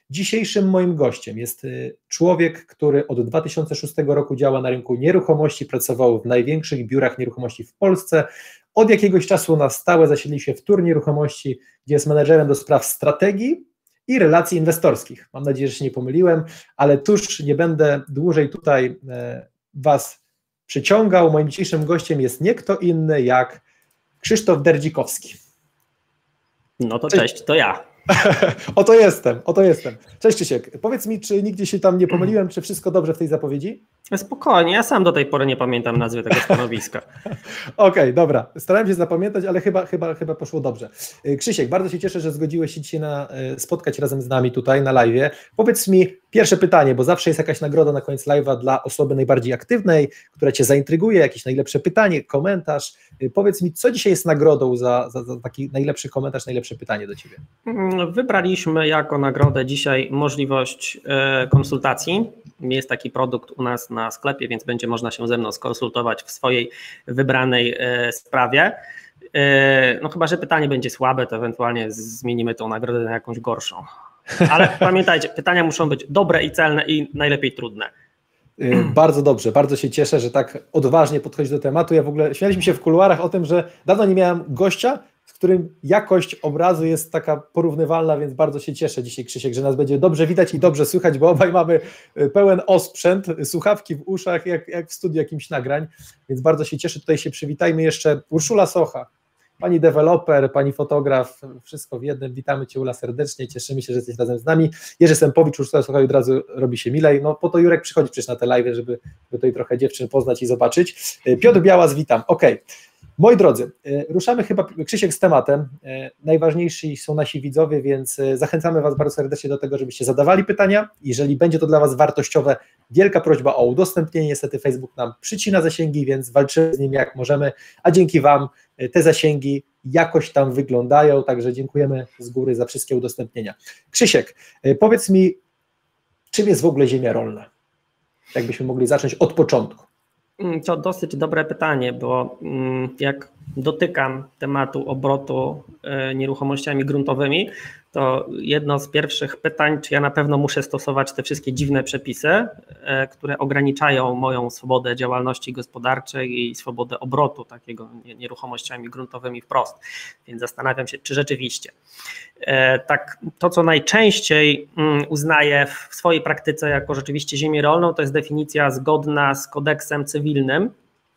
Dzisiejszym moim gościem jest człowiek, który od 2006 roku działa na rynku nieruchomości, pracował w największych biurach nieruchomości w Polsce. Od jakiegoś czasu na stałe zasiedlił się w Tur Nieruchomości, gdzie jest menedżerem do spraw strategii i relacji inwestorskich. Mam nadzieję, że się nie pomyliłem, ale tuż nie będę dłużej tutaj Was przyciągał. Moim dzisiejszym gościem jest nie kto inny jak Krzysztof Derdzikowski. No to cześć, to ja. Oto jestem. Cześć Krzysiek, powiedz mi, czy nigdzie się tam nie pomyliłem, czy wszystko dobrze w tej zapowiedzi? Spokojnie, ja sam do tej pory nie pamiętam nazwy tego stanowiska. Okej, dobra, starałem się zapamiętać, ale chyba poszło dobrze. Krzysiek, bardzo się cieszę, że zgodziłeś się dzisiaj spotkać razem z nami tutaj na live'ie. Powiedz mi pierwsze pytanie, bo zawsze jest jakaś nagroda na koniec live'a dla osoby najbardziej aktywnej, która Cię zaintryguje, jakieś najlepsze pytanie, komentarz. Powiedz mi, co dzisiaj jest nagrodą za taki najlepszy komentarz, najlepsze pytanie do Ciebie? Wybraliśmy jako nagrodę dzisiaj możliwość konsultacji. Jest taki produkt u nas na sklepie, więc będzie można się ze mną skonsultować w swojej wybranej sprawie. No chyba, że pytanie będzie słabe, to ewentualnie zmienimy tą nagrodę na jakąś gorszą. Ale pamiętajcie, pytania muszą być dobre i celne i najlepiej trudne. Bardzo dobrze, bardzo się cieszę, że tak odważnie podchodzisz do tematu. Ja w ogóle śmialiśmy się w kuluarach o tym, że dawno nie miałem gościa, z którym jakość obrazu jest taka porównywalna, więc bardzo się cieszę dzisiaj, Krzysiek, że nas będzie dobrze widać i dobrze słychać, bo obaj mamy pełen osprzęt, słuchawki w uszach, jak w studiu jakimś nagrań, więc bardzo się cieszę. Tutaj się przywitajmy jeszcze. Urszula Socha, pani deweloper, pani fotograf, wszystko w jednym. Witamy Cię, Ula, serdecznie, cieszymy się, że jesteś razem z nami. Jerzy Sempowicz, Urszula Socha, od razu robi się milej. No po to Jurek przychodzi przecież na te live, żeby tutaj trochę dziewczyn poznać i zobaczyć. Piotr Białas, witam. Okej. Moi drodzy, ruszamy chyba, Krzysiek, z tematem. Najważniejsi są nasi widzowie, więc zachęcamy Was bardzo serdecznie do tego, żebyście zadawali pytania. Jeżeli będzie to dla Was wartościowe, wielka prośba o udostępnienie. Niestety Facebook nam przycina zasięgi, więc walczymy z nim jak możemy, a dzięki Wam te zasięgi jakoś tam wyglądają, także dziękujemy z góry za wszystkie udostępnienia. Krzysiek, powiedz mi, czym jest w ogóle ziemia rolna? Jakbyśmy mogli zacząć od początku. To dosyć dobre pytanie, bo jak dotykam tematu obrotu nieruchomościami gruntowymi, to jedno z pierwszych pytań, czy ja na pewno muszę stosować te wszystkie dziwne przepisy, które ograniczają moją swobodę działalności gospodarczej i swobodę obrotu takiego nieruchomościami gruntowymi wprost. Więc zastanawiam się, czy rzeczywiście. Tak, to, co najczęściej uznaję w swojej praktyce jako rzeczywiście ziemię rolną, to jest definicja zgodna z kodeksem cywilnym,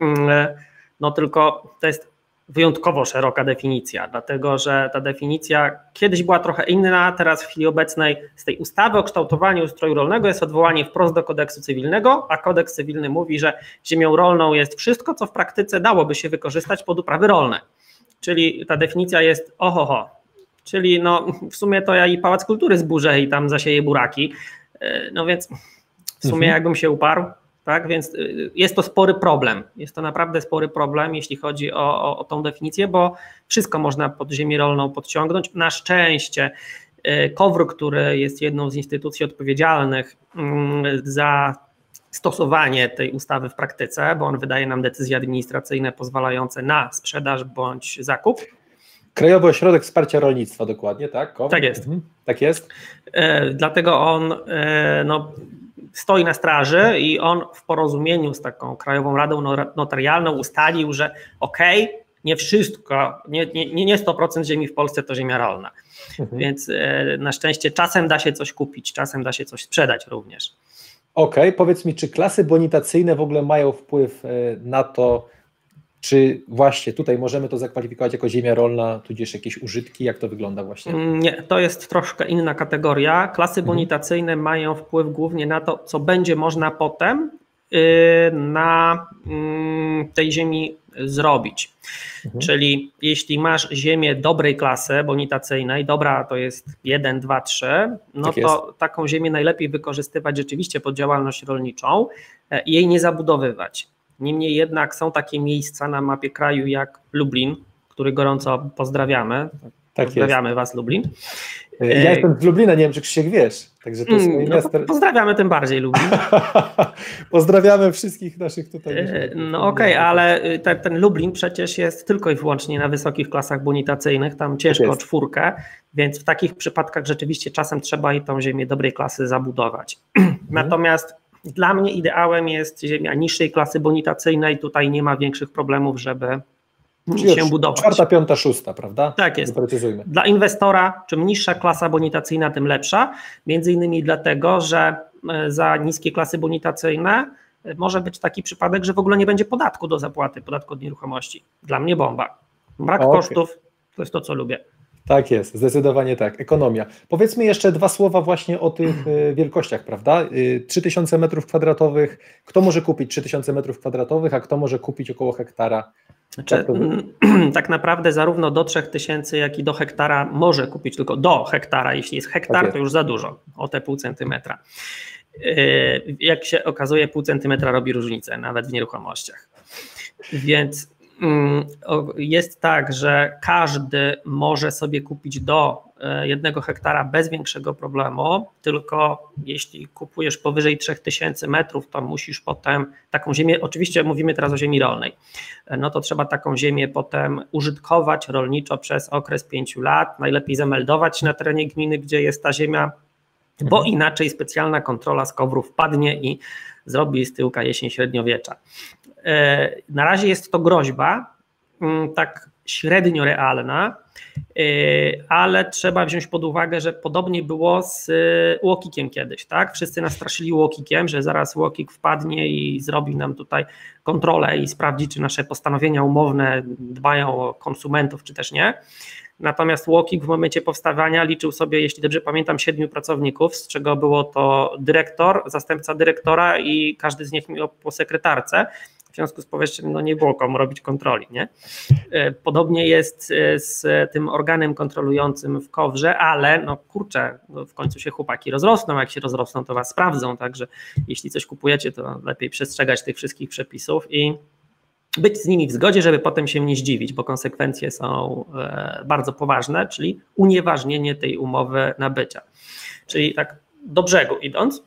no tylko to jest wyjątkowo szeroka definicja, dlatego że ta definicja kiedyś była trochę inna, teraz w chwili obecnej z tej ustawy o kształtowaniu ustroju rolnego jest odwołanie wprost do kodeksu cywilnego, a kodeks cywilny mówi, że ziemią rolną jest wszystko, co w praktyce dałoby się wykorzystać pod uprawy rolne, czyli ta definicja jest ohoho, czyli no w sumie to ja i Pałac Kultury zburzę i tam zasieję buraki, no więc w sumie jakbym się uparł, tak, więc jest to spory problem, jest to naprawdę spory problem, jeśli chodzi o tą definicję, bo wszystko można pod ziemię rolną podciągnąć. Na szczęście KOWR, który jest jedną z instytucji odpowiedzialnych za stosowanie tej ustawy w praktyce, bo on wydaje nam decyzje administracyjne pozwalające na sprzedaż bądź zakup. Krajowy Ośrodek Wsparcia Rolnictwa, dokładnie, tak? KOWR? Tak jest. Tak jest. Dlatego on stoi na straży i on w porozumieniu z taką Krajową Radą Notarialną ustalił, że nie wszystko, nie 100% ziemi w Polsce to ziemia rolna. Więc na szczęście czasem da się coś kupić, czasem da się coś sprzedać również. Powiedz mi, czy klasy bonitacyjne w ogóle mają wpływ na to, czy właśnie tutaj możemy to zakwalifikować jako ziemia rolna, tudzież jakieś użytki, jak to wygląda właśnie? Nie, to jest troszkę inna kategoria. Klasy bonitacyjne mają wpływ głównie na to, co będzie można potem na tej ziemi zrobić. Czyli jeśli masz ziemię dobrej klasy bonitacyjnej, dobra to jest 1, 2, 3, no tak to taką ziemię najlepiej wykorzystywać rzeczywiście pod działalność rolniczą i jej nie zabudowywać. Niemniej jednak są takie miejsca na mapie kraju jak Lublin, który gorąco pozdrawiamy. Tak Pozdrawiamy jest. Was, Lublin. Ja jestem z Lublina, nie wiem, czy Krzysiek wiesz. Także to jest moje miasto. Pozdrawiamy tym bardziej, Lublin. Pozdrawiamy wszystkich naszych tutaj. No okej, ale ten Lublin przecież jest tylko i wyłącznie na wysokich klasach bonitacyjnych, tam ciężko o 4, więc w takich przypadkach rzeczywiście czasem trzeba i tą ziemię dobrej klasy zabudować. Natomiast dla mnie ideałem jest ziemia niższej klasy bonitacyjnej, tutaj nie ma większych problemów, żeby się budować. 4., 5., 6, prawda? Tak jest. Doprecyzujmy. Dla inwestora czym niższa klasa bonitacyjna, tym lepsza, między innymi dlatego, że za niskie klasy bonitacyjne może być taki przypadek, że w ogóle nie będzie podatku do zapłaty, podatku od nieruchomości. Dla mnie bomba. Brak kosztów to jest to, co lubię. Tak jest, zdecydowanie tak. Ekonomia. Powiedzmy jeszcze 2 słowa właśnie o tych wielkościach, prawda? 3000 m². Kto może kupić 3000 m², a kto może kupić około hektara? Znaczy, tak naprawdę zarówno do 3000, jak i do hektara może kupić tylko do hektara. Jeśli jest hektar, to już za dużo, o te pół centymetra. Jak się okazuje, pół centymetra robi różnicę, nawet w nieruchomościach. Więc jest tak, że każdy może sobie kupić do 1 hektara bez większego problemu, tylko jeśli kupujesz powyżej 3000 metrów, to musisz potem taką ziemię, oczywiście mówimy teraz o ziemi rolnej, no to trzeba taką ziemię potem użytkować rolniczo przez okres 5 lat, najlepiej zameldować na terenie gminy, gdzie jest ta ziemia, bo inaczej specjalna kontrola z KOWR-u wpadnie i zrobi z tyłka jesień średniowiecza. Na razie jest to groźba, tak średnio realna, ale trzeba wziąć pod uwagę, że podobnie było z UOKiK-iem kiedyś, tak? Wszyscy nas straszyli UOKiK-iem, że zaraz UOKiK wpadnie i zrobi nam tutaj kontrolę i sprawdzi, czy nasze postanowienia umowne dbają o konsumentów, czy też nie. Natomiast UOKiK w momencie powstawania liczył sobie, jeśli dobrze pamiętam, 7 pracowników, z czego było to dyrektor, zastępca dyrektora i każdy z nich miał po sekretarce. W związku z powyższym nie było komu robić kontroli. Nie? Podobnie jest z tym organem kontrolującym w KOWR-ze, ale w końcu się chłopaki rozrosną, jak się rozrosną, to was sprawdzą, także jeśli coś kupujecie, to lepiej przestrzegać tych wszystkich przepisów i być z nimi w zgodzie, żeby potem się nie zdziwić, bo konsekwencje są bardzo poważne, czyli unieważnienie tej umowy nabycia. Czyli tak do brzegu idąc,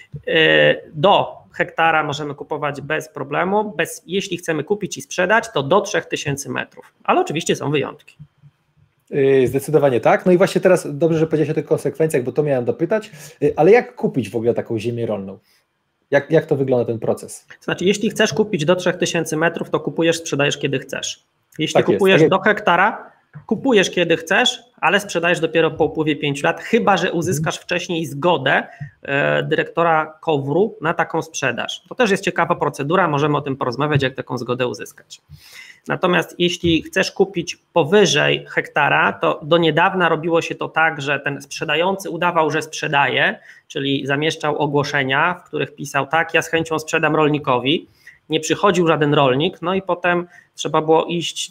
do hektara możemy kupować bez problemu, jeśli chcemy kupić i sprzedać, to do 3000 metrów, ale oczywiście są wyjątki. Zdecydowanie tak. No i właśnie teraz dobrze, że powiedziałeś o tych konsekwencjach, bo to miałem dopytać, ale jak kupić w ogóle taką ziemię rolną? Jak to wygląda ten proces? Znaczy, jeśli chcesz kupić do 3000 metrów, to kupujesz, sprzedajesz kiedy chcesz. Jeśli kupujesz do hektara, kupujesz kiedy chcesz, ale sprzedajesz dopiero po upływie 5 lat, chyba że uzyskasz wcześniej zgodę dyrektora KOWR-u na taką sprzedaż. To też jest ciekawa procedura, możemy o tym porozmawiać, jak taką zgodę uzyskać. Natomiast jeśli chcesz kupić powyżej hektara, to do niedawna robiło się to tak, że ten sprzedający udawał, że sprzedaje, czyli zamieszczał ogłoszenia, w których pisał: tak, ja z chęcią sprzedam rolnikowi. Nie przychodził żaden rolnik, no i potem trzeba było iść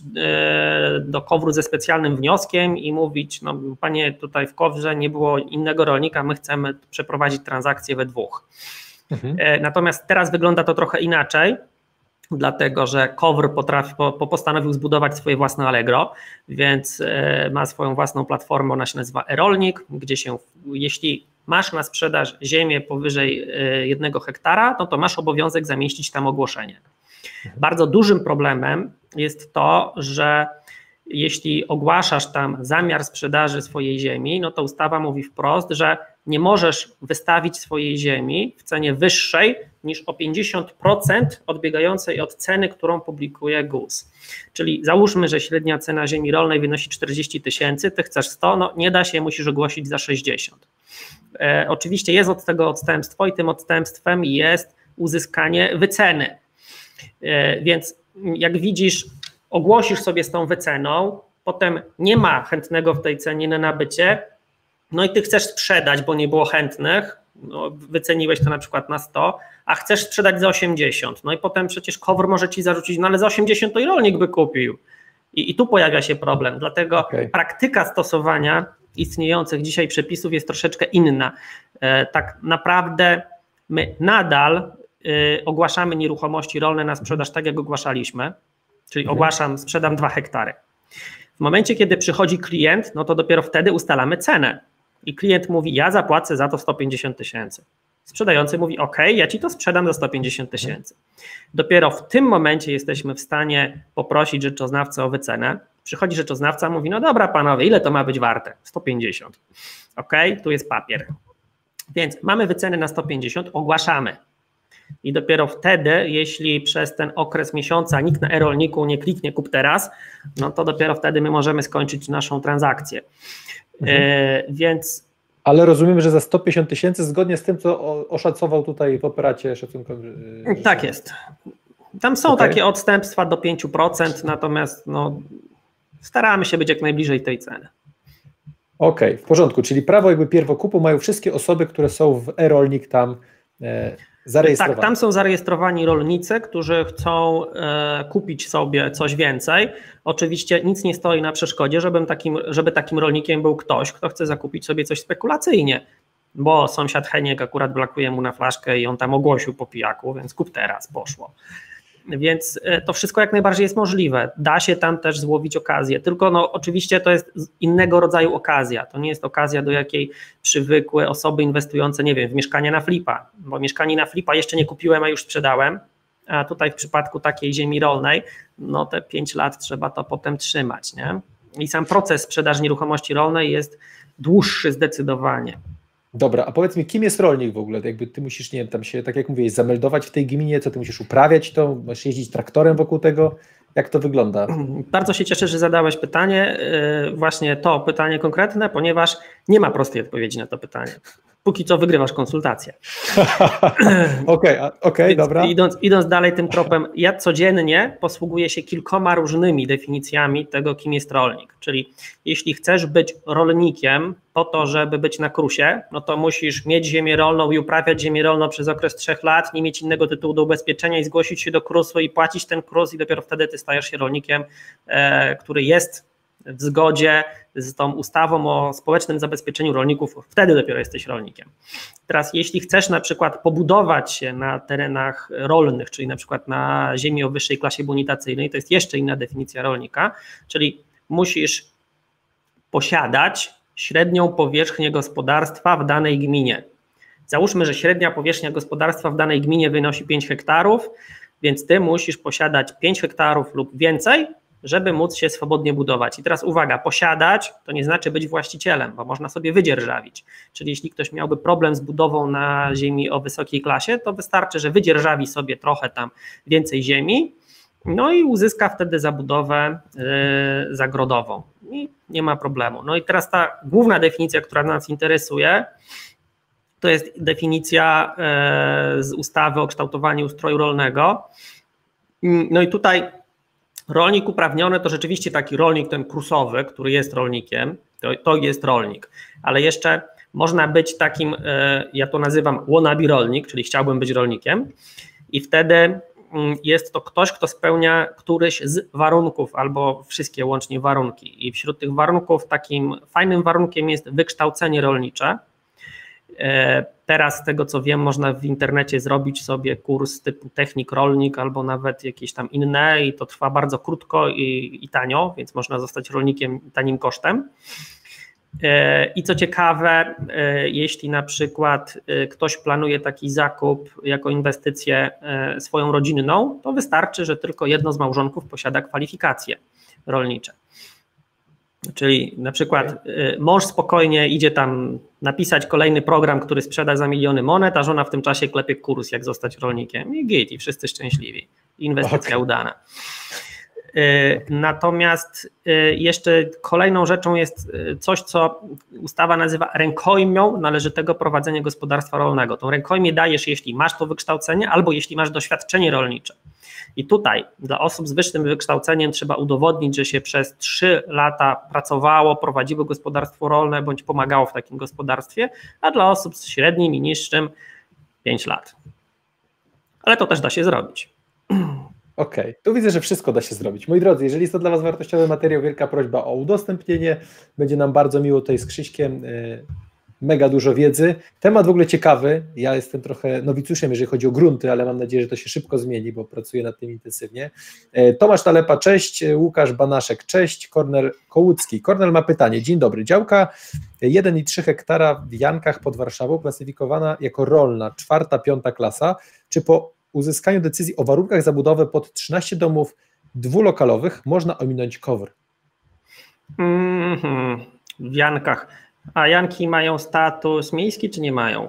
do KOWR-u ze specjalnym wnioskiem i mówić: no panie, tutaj w KOWR-ze nie było innego rolnika, my chcemy przeprowadzić transakcję we dwóch. Natomiast teraz wygląda to trochę inaczej, dlatego że KOWR postanowił zbudować swoje własne Allegro, więc ma swoją własną platformę, ona się nazywa e-rolnik, gdzie jeśli masz na sprzedaż ziemię powyżej 1 hektara, no to masz obowiązek zamieścić tam ogłoszenie. Bardzo dużym problemem jest to, że jeśli ogłaszasz tam zamiar sprzedaży swojej ziemi, no to ustawa mówi wprost, że nie możesz wystawić swojej ziemi w cenie wyższej niż o 50% odbiegającej od ceny, którą publikuje GUS. Czyli załóżmy, że średnia cena ziemi rolnej wynosi 40 000, ty chcesz 100, no nie da się, musisz ogłosić za 60. Oczywiście jest od tego odstępstwo i tym odstępstwem jest uzyskanie wyceny. Więc jak widzisz, ogłosisz sobie z tą wyceną, potem nie ma chętnego w tej cenie na nabycie, no i ty chcesz sprzedać, bo nie było chętnych, no wyceniłeś to na przykład na 100, a chcesz sprzedać za 80, no i potem przecież KOWR może ci zarzucić: no ale za 80 to i rolnik by kupił. I tu pojawia się problem, dlatego praktyka stosowania istniejących dzisiaj przepisów jest troszeczkę inna. Tak naprawdę my nadal ogłaszamy nieruchomości rolne na sprzedaż tak, jak ogłaszaliśmy, czyli ogłaszam, sprzedam 2 hektary. W momencie, kiedy przychodzi klient, no to dopiero wtedy ustalamy cenę. I klient mówi, ja zapłacę za to 150 000. Sprzedający mówi, OK, ja ci to sprzedam za 150 000. Dopiero w tym momencie jesteśmy w stanie poprosić rzeczoznawcę o wycenę. Przychodzi rzeczoznawca, mówi, no dobra panowie, ile to ma być warte? 150. OK, tu jest papier. Więc mamy wycenę na 150, ogłaszamy. I dopiero wtedy, jeśli przez ten okres miesiąca nikt na e-rolniku nie kliknie kup teraz, no to dopiero wtedy my możemy skończyć naszą transakcję. Więc... Ale rozumiem, że za 150 000 zgodnie z tym, co oszacował tutaj w operacie szacunkowy. Tak jest. Tam są takie odstępstwa do 5%, natomiast no, staramy się być jak najbliżej tej ceny. Okej, w porządku, czyli prawo jakby pierwokupu mają wszystkie osoby, które są w e-rolnik tam zarejestrowane. Tak, tam są zarejestrowani rolnicy, którzy chcą kupić sobie coś więcej. Oczywiście nic nie stoi na przeszkodzie, żeby takim rolnikiem był ktoś, kto chce zakupić sobie coś spekulacyjnie, bo sąsiad Heniek akurat blokuje mu na flaszkę i on tam ogłosił po pijaku, więc kup teraz, poszło. Więc to wszystko jak najbardziej jest możliwe. Da się tam też złowić okazję, tylko no oczywiście to jest innego rodzaju okazja. To nie jest okazja, do jakiej przywykły osoby inwestujące, nie wiem, w mieszkania na flipa, bo mieszkanie na flipa jeszcze nie kupiłem, a już sprzedałem, a tutaj w przypadku takiej ziemi rolnej, no te 5 lat trzeba to potem trzymać, nie? I sam proces sprzedaży nieruchomości rolnej jest dłuższy zdecydowanie. Dobra, a powiedz mi, kim jest rolnik w ogóle? Jakby ty musisz, nie wiem, tam się, tak jak mówiłeś, zameldować w tej gminie, co ty musisz uprawiać to? Masz jeździć traktorem wokół tego? Jak to wygląda? Bardzo się cieszę, że zadałeś pytanie, właśnie to pytanie konkretne, ponieważ nie ma prostej odpowiedzi na to pytanie. Póki co wygrywasz konsultację. Okej, dobra. Idąc dalej tym tropem, ja codziennie posługuję się kilkoma różnymi definicjami tego, kim jest rolnik. Czyli jeśli chcesz być rolnikiem po to, żeby być na KRUS-ie, no to musisz mieć ziemię rolną i uprawiać ziemię rolną przez okres 3 lat, nie mieć innego tytułu do ubezpieczenia i zgłosić się do KRUS-u i płacić ten KRUS i dopiero wtedy ty stajesz się rolnikiem, który jest w zgodzie z tą ustawą o społecznym zabezpieczeniu rolników, wtedy dopiero jesteś rolnikiem. Teraz jeśli chcesz na przykład pobudować się na terenach rolnych, czyli na przykład na ziemi o wyższej klasie bonitacyjnej, to jest jeszcze inna definicja rolnika, czyli musisz posiadać średnią powierzchnię gospodarstwa w danej gminie. Załóżmy, że średnia powierzchnia gospodarstwa w danej gminie wynosi 5 hektarów, więc ty musisz posiadać 5 hektarów lub więcej, żeby móc się swobodnie budować. I teraz uwaga, posiadać to nie znaczy być właścicielem, bo można sobie wydzierżawić. Czyli jeśli ktoś miałby problem z budową na ziemi o wysokiej klasie, to wystarczy, że wydzierżawi sobie trochę tam więcej ziemi, no i uzyska wtedy zabudowę zagrodową. I nie ma problemu. No i teraz ta główna definicja, która nas interesuje, to jest definicja z ustawy o kształtowaniu ustroju rolnego. No i tutaj rolnik uprawniony to rzeczywiście taki rolnik ten krusowy, który jest rolnikiem, to jest rolnik, ale jeszcze można być takim, ja to nazywam wannabe rolnik, czyli chciałbym być rolnikiem i wtedy jest to ktoś, kto spełnia któryś z warunków albo wszystkie łącznie warunki i wśród tych warunków takim fajnym warunkiem jest wykształcenie rolnicze. Teraz z tego co wiem można w internecie zrobić sobie kurs typu technik rolnik albo nawet jakieś tam inne i to trwa bardzo krótko i tanio, więc można zostać rolnikiem tanim kosztem. I co ciekawe, jeśli na przykład ktoś planuje taki zakup jako inwestycję swoją rodzinną, to wystarczy, że tylko jedno z małżonków posiada kwalifikacje rolnicze. Czyli na przykład mąż spokojnie idzie tam napisać kolejny program, który sprzeda za miliony monet, a żona w tym czasie klepie kurs, jak zostać rolnikiem i git, i wszyscy szczęśliwi. Inwestycja udana. Natomiast jeszcze kolejną rzeczą jest coś, co ustawa nazywa rękojmią należytego prowadzenia gospodarstwa rolnego. Tą rękojmię dajesz, jeśli masz to wykształcenie albo jeśli masz doświadczenie rolnicze. I tutaj dla osób z wyższym wykształceniem trzeba udowodnić, że się przez 3 lata pracowało, prowadziło gospodarstwo rolne bądź pomagało w takim gospodarstwie, a dla osób z średnim i niższym 5 lat. Ale to też da się zrobić. Okej, tu widzę, że wszystko da się zrobić. Moi drodzy, jeżeli jest to dla Was wartościowy materiał, wielka prośba o udostępnienie. Będzie nam bardzo miło tutaj z Krzyśkiem mega dużo wiedzy. Temat w ogóle ciekawy. Ja jestem trochę nowicjuszem, jeżeli chodzi o grunty, ale mam nadzieję, że to się szybko zmieni, bo pracuję nad tym intensywnie. Tomasz Nalepa, cześć. Łukasz Banaszek, cześć. Kornel Kołucki. Kornel ma pytanie. Dzień dobry. Działka 1,3 hektara w Jankach pod Warszawą, klasyfikowana jako rolna, 4., 5. klasa. Czy po uzyskaniu decyzji o warunkach zabudowy pod 13 domów dwulokalowych można ominąć KOWR? W Jankach. A Janki mają status miejski, czy nie mają?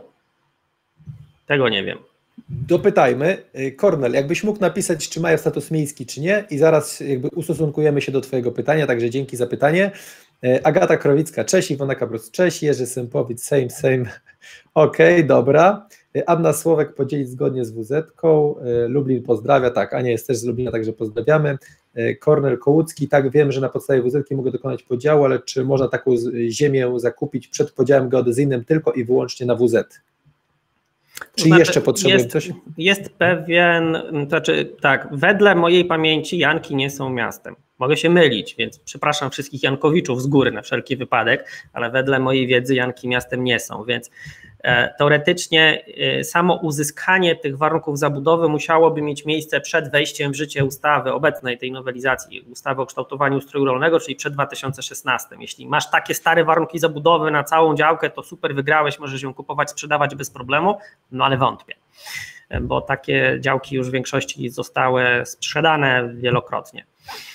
Tego nie wiem. Dopytajmy. Kornel, jakbyś mógł napisać, czy mają status miejski, czy nie, i zaraz jakby ustosunkujemy się do twojego pytania, także dzięki za pytanie. Agata Krowicka, cześć. Iwona Kabrus, cześć. Jerzy Sępowicz, same. Okej, dobra. Anna Słowek, podzielić zgodnie z WZ-ką. Lublin pozdrawia, tak, Ania jest też z Lublina, także pozdrawiamy. Kornel Kołucki, tak, wiem, że na podstawie WZ-ki mogę dokonać podziału, ale czy można taką ziemię zakupić przed podziałem geodezyjnym tylko i wyłącznie na WZ? Czy jeszcze potrzebujemy coś? Jest pewien, to znaczy tak, wedle mojej pamięci Janki nie są miastem. Mogę się mylić, więc przepraszam wszystkich Jankowiczów z góry na wszelki wypadek, ale wedle mojej wiedzy Janki miastem nie są, więc teoretycznie samo uzyskanie tych warunków zabudowy musiałoby mieć miejsce przed wejściem w życie ustawy obecnej, tej nowelizacji ustawy o kształtowaniu ustroju rolnego, czyli przed 2016. Jeśli masz takie stare warunki zabudowy na całą działkę, to super, wygrałeś, możesz ją kupować, sprzedawać bez problemu, no ale wątpię, bo takie działki już w większości zostały sprzedane wielokrotnie.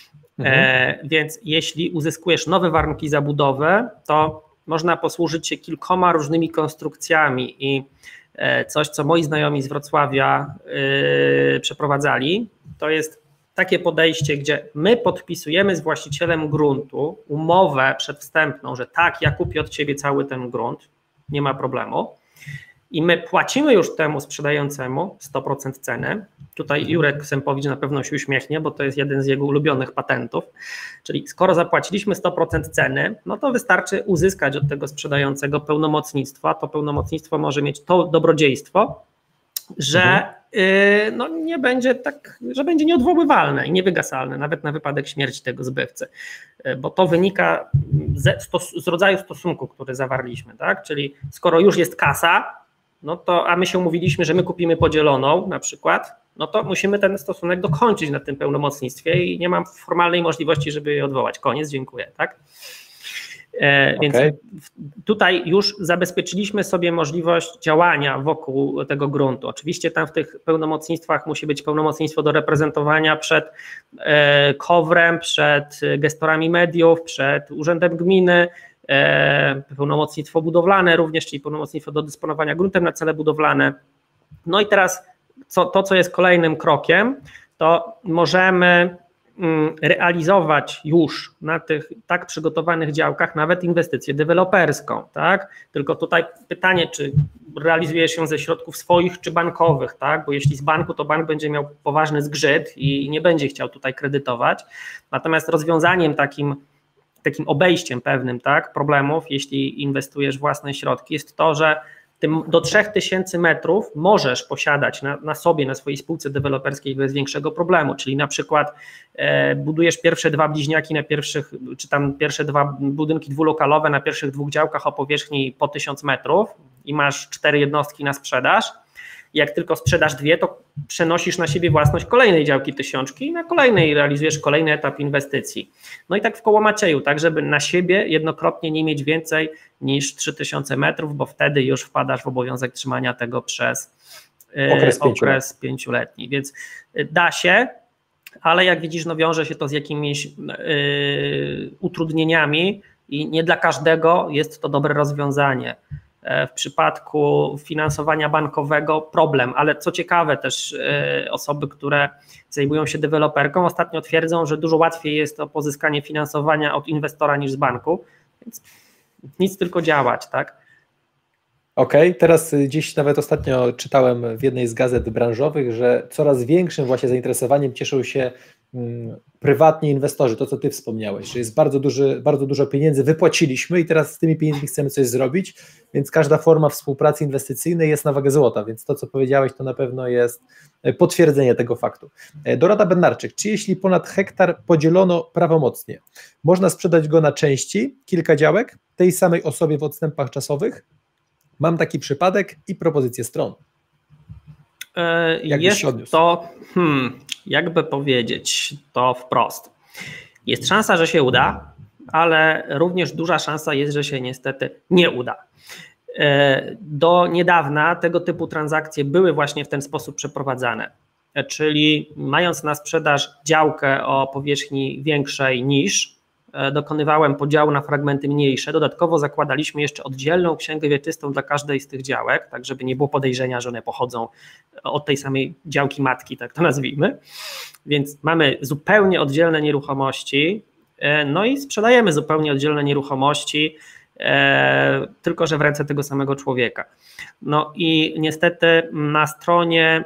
Więc jeśli uzyskujesz nowe warunki zabudowy, to można posłużyć się kilkoma różnymi konstrukcjami i coś, co moi znajomi z Wrocławia przeprowadzali, to jest takie podejście, gdzie my podpisujemy z właścicielem gruntu umowę przedwstępną, że tak, ja kupię od ciebie cały ten grunt, nie ma problemu. I my płacimy już temu sprzedającemu 100% ceny. Tutaj Jurek Sępowicz na pewno się uśmiechnie, bo to jest jeden z jego ulubionych patentów. Czyli skoro zapłaciliśmy 100% ceny, no to wystarczy uzyskać od tego sprzedającego pełnomocnictwo, a to pełnomocnictwo może mieć to dobrodziejstwo, że no nie będzie tak, że będzie nieodwoływalne i niewygasalne, nawet na wypadek śmierci tego zbywcy, bo to wynika z rodzaju stosunku, który zawarliśmy, tak? Czyli skoro już jest kasa, no to, a my się umówiliśmy, że my kupimy podzieloną na przykład, no to musimy ten stosunek dokończyć na tym pełnomocnictwie i nie mam formalnej możliwości, żeby je odwołać. Koniec, dziękuję, tak? Więc tutaj już zabezpieczyliśmy sobie możliwość działania wokół tego gruntu. Oczywiście tam w tych pełnomocnictwach musi być pełnomocnictwo do reprezentowania przed KOWR-em, przed gestorami mediów, przed urzędem gminy, pełnomocnictwo budowlane również, czyli pełnomocnictwo do dysponowania gruntem na cele budowlane. No i teraz co jest kolejnym krokiem, to możemy realizować już na tych tak przygotowanych działkach nawet inwestycję deweloperską, tak? Tylko tutaj pytanie, czy realizuje się ze środków swoich czy bankowych, tak? Bo jeśli z banku, to bank będzie miał poważny zgrzyt i nie będzie chciał tutaj kredytować. Natomiast rozwiązaniem takim obejściem pewnym, tak, problemów, jeśli inwestujesz własne środki, jest to, że do 3000 metrów możesz posiadać na sobie, na swojej spółce deweloperskiej bez większego problemu, czyli na przykład budujesz pierwsze 2 bliźniaki na pierwszych, czy tam pierwsze 2 budynki dwulokalowe na pierwszych 2 działkach o powierzchni po 1000 metrów i masz 4 jednostki na sprzedaż. Jak tylko sprzedasz 2, to przenosisz na siebie własność kolejnej działki 1000 i na kolejnej realizujesz kolejny etap inwestycji. No i tak w koło Macieju, tak żeby na siebie jednokrotnie nie mieć więcej niż 3000 metrów, bo wtedy już wpadasz w obowiązek trzymania tego przez okres 5-letni. Więc da się, ale jak widzisz, no wiąże się to z jakimiś utrudnieniami i nie dla każdego jest to dobre rozwiązanie. W przypadku finansowania bankowego problem, ale co ciekawe też osoby, które zajmują się deweloperką, ostatnio twierdzą, że dużo łatwiej jest o pozyskanie finansowania od inwestora niż z banku, więc nic, tylko działać, tak? Okej, teraz gdzieś nawet ostatnio czytałem w jednej z gazet branżowych, że coraz większym właśnie zainteresowaniem cieszą się prywatni inwestorzy, to co ty wspomniałeś, że jest bardzo dużo pieniędzy wypłaciliśmy i teraz z tymi pieniędzmi chcemy coś zrobić, więc każda forma współpracy inwestycyjnej jest na wagę złota, więc to co powiedziałeś to na pewno jest potwierdzenie tego faktu. Dorota Bednarczyk, czy jeśli ponad hektar podzielono prawomocnie, można sprzedać go na części, kilka działek, tej samej osobie w odstępach czasowych? mam taki przypadek i propozycję stron. Jest to, jakby powiedzieć to wprost. Jest szansa, że się uda, ale również duża szansa jest, że się niestety nie uda. Do niedawna tego typu transakcje były właśnie w ten sposób przeprowadzane, czyli mając na sprzedaż działkę o powierzchni większej niż, dokonywałem podziału na fragmenty mniejsze, dodatkowo zakładaliśmy jeszcze oddzielną księgę wieczystą dla każdej z tych działek, tak żeby nie było podejrzenia, że one pochodzą od tej samej działki matki, tak to nazwijmy, więc mamy zupełnie oddzielne nieruchomości, no i sprzedajemy zupełnie oddzielne nieruchomości, tylko że w ręce tego samego człowieka. No i niestety na stronie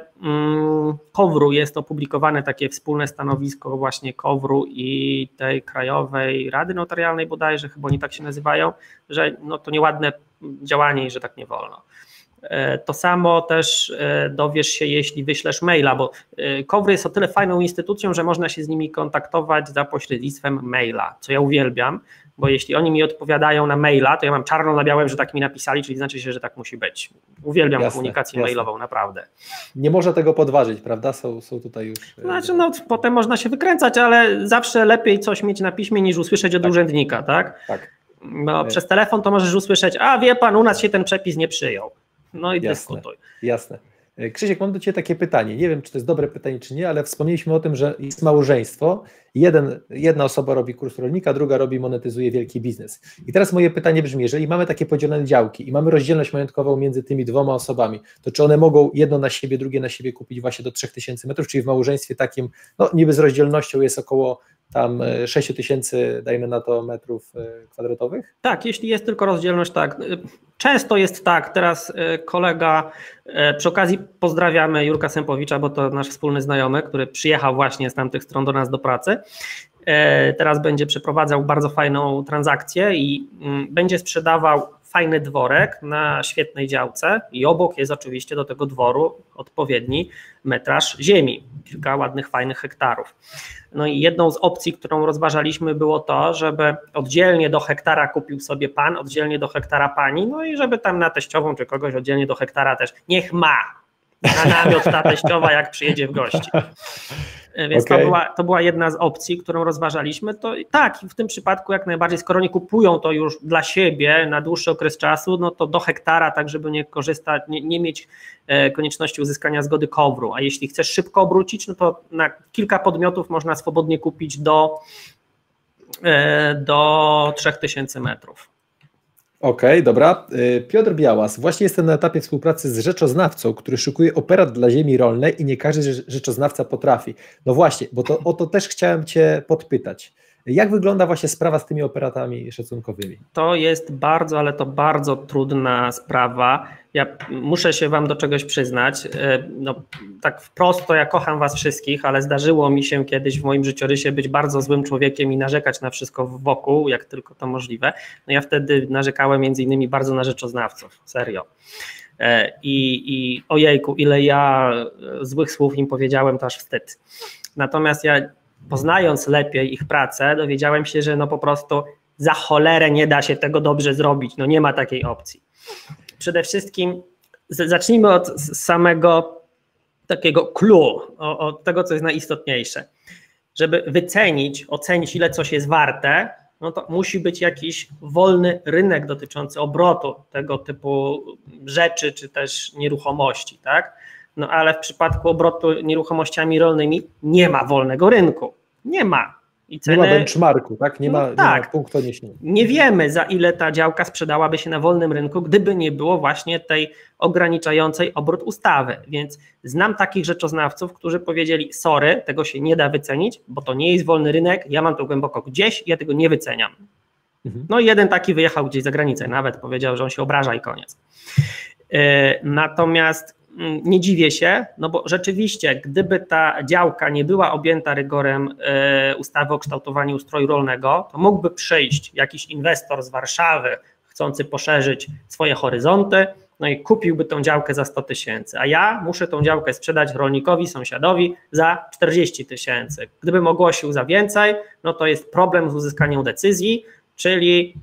KOWR-u jest opublikowane takie wspólne stanowisko właśnie KOWR-u i tej Krajowej Rady Notarialnej bodajże, chyba oni tak się nazywają, że no to nieładne działanie i że tak nie wolno. To samo też dowiesz się, jeśli wyślesz maila, bo KOWR jest o tyle fajną instytucją, że można się z nimi kontaktować za pośrednictwem maila, co ja uwielbiam, bo jeśli oni mi odpowiadają na maila, to ja mam czarno na białym, że tak mi napisali, czyli znaczy się, że tak musi być. Uwielbiam komunikację mailową, naprawdę. Nie można tego podważyć, prawda? Są tutaj już... Znaczy, no potem można się wykręcać, ale zawsze lepiej coś mieć na piśmie niż usłyszeć od urzędnika, tak? Tak. No, przez telefon to możesz usłyszeć, a wie pan, u nas się ten przepis nie przyjął. No i dyskutuj. Jasne. Krzysiek, mam do Ciebie takie pytanie. Nie wiem, czy to jest dobre pytanie, czy nie, ale wspomnieliśmy o tym, że jest małżeństwo. Jedna osoba robi kurs rolnika, druga monetyzuje wielki biznes. I teraz moje pytanie brzmi, jeżeli mamy takie podzielone działki i mamy rozdzielność majątkową między tymi dwoma osobami, to czy one mogą jedno na siebie, drugie na siebie kupić właśnie do 3000 metrów, czyli w małżeństwie takim, no niby z rozdzielnością jest około tam 6000, dajmy na to, metrów kwadratowych? Tak, jeśli jest tylko rozdzielność, tak. Często jest tak, teraz kolega, przy okazji pozdrawiamy Jurka Sępowicza, bo to nasz wspólny znajomy, który przyjechał właśnie z tamtych stron do nas do pracy. Teraz będzie przeprowadzał bardzo fajną transakcję i będzie sprzedawał fajny dworek na świetnej działce i obok jest oczywiście do tego dworu odpowiedni metraż ziemi, kilka ładnych, fajnych hektarów. No i jedną z opcji, którą rozważaliśmy, było to, żeby oddzielnie do hektara kupił sobie pan, oddzielnie do hektara pani, no i żeby tam na teściową czy kogoś oddzielnie do hektara też, niech ma na namiot ta teściowa, jak przyjedzie w gości. Więc to była jedna z opcji, którą rozważaliśmy. To tak, w tym przypadku jak najbardziej, skoro nie kupują to już dla siebie na dłuższy okres czasu, no to do hektara, tak żeby nie korzystać, nie mieć konieczności uzyskania zgody KOWR-u. A jeśli chcesz szybko obrócić, no to na kilka podmiotów można swobodnie kupić do 3000 metrów. Okej, dobra. Piotr Białas. Właśnie jestem na etapie współpracy z rzeczoznawcą, który szykuje operat dla ziemi rolnej i nie każdy rzeczoznawca potrafi. No właśnie, bo o to też chciałem Cię podpytać. Jak wygląda właśnie sprawa z tymi operatami szacunkowymi? To jest bardzo, ale to bardzo trudna sprawa. Ja muszę się Wam do czegoś przyznać. No, tak wprost to ja kocham Was wszystkich, ale zdarzyło mi się kiedyś w moim życiorysie być bardzo złym człowiekiem i narzekać na wszystko wokół, jak tylko to możliwe. No ja wtedy narzekałem między innymi bardzo na rzeczoznawców, serio. I ojejku, ile ja złych słów im powiedziałem, to aż wstyd. Natomiast ja, poznając lepiej ich pracę, dowiedziałem się, że no po prostu za cholerę nie da się tego dobrze zrobić, no nie ma takiej opcji. Przede wszystkim zacznijmy od samego takiego clue, od tego, co jest najistotniejsze. Żeby ocenić, ile coś jest warte, no to musi być jakiś wolny rynek dotyczący obrotu tego typu rzeczy, czy też nieruchomości, tak? No ale w przypadku obrotu nieruchomościami rolnymi nie ma wolnego rynku. Nie ma. I ceny, nie ma benchmarku, tak? Nie ma punktu odniesienia. Nie wiemy, za ile ta działka sprzedałaby się na wolnym rynku, gdyby nie było właśnie tej ograniczającej obrót ustawy. Więc znam takich rzeczoznawców, którzy powiedzieli: sorry, tego się nie da wycenić, bo to nie jest wolny rynek, ja mam to głęboko gdzieś i ja tego nie wyceniam. No i jeden taki wyjechał gdzieś za granicę, nawet powiedział, że on się obraża i koniec. Natomiast nie dziwię się, no bo rzeczywiście, gdyby ta działka nie była objęta rygorem ustawy o kształtowaniu ustroju rolnego, to mógłby przyjść jakiś inwestor z Warszawy chcący poszerzyć swoje horyzonty, no i kupiłby tą działkę za 100 000, a ja muszę tą działkę sprzedać rolnikowi, sąsiadowi za 40 000. Gdybym ogłosił za więcej, no to jest problem z uzyskaniem decyzji, czyli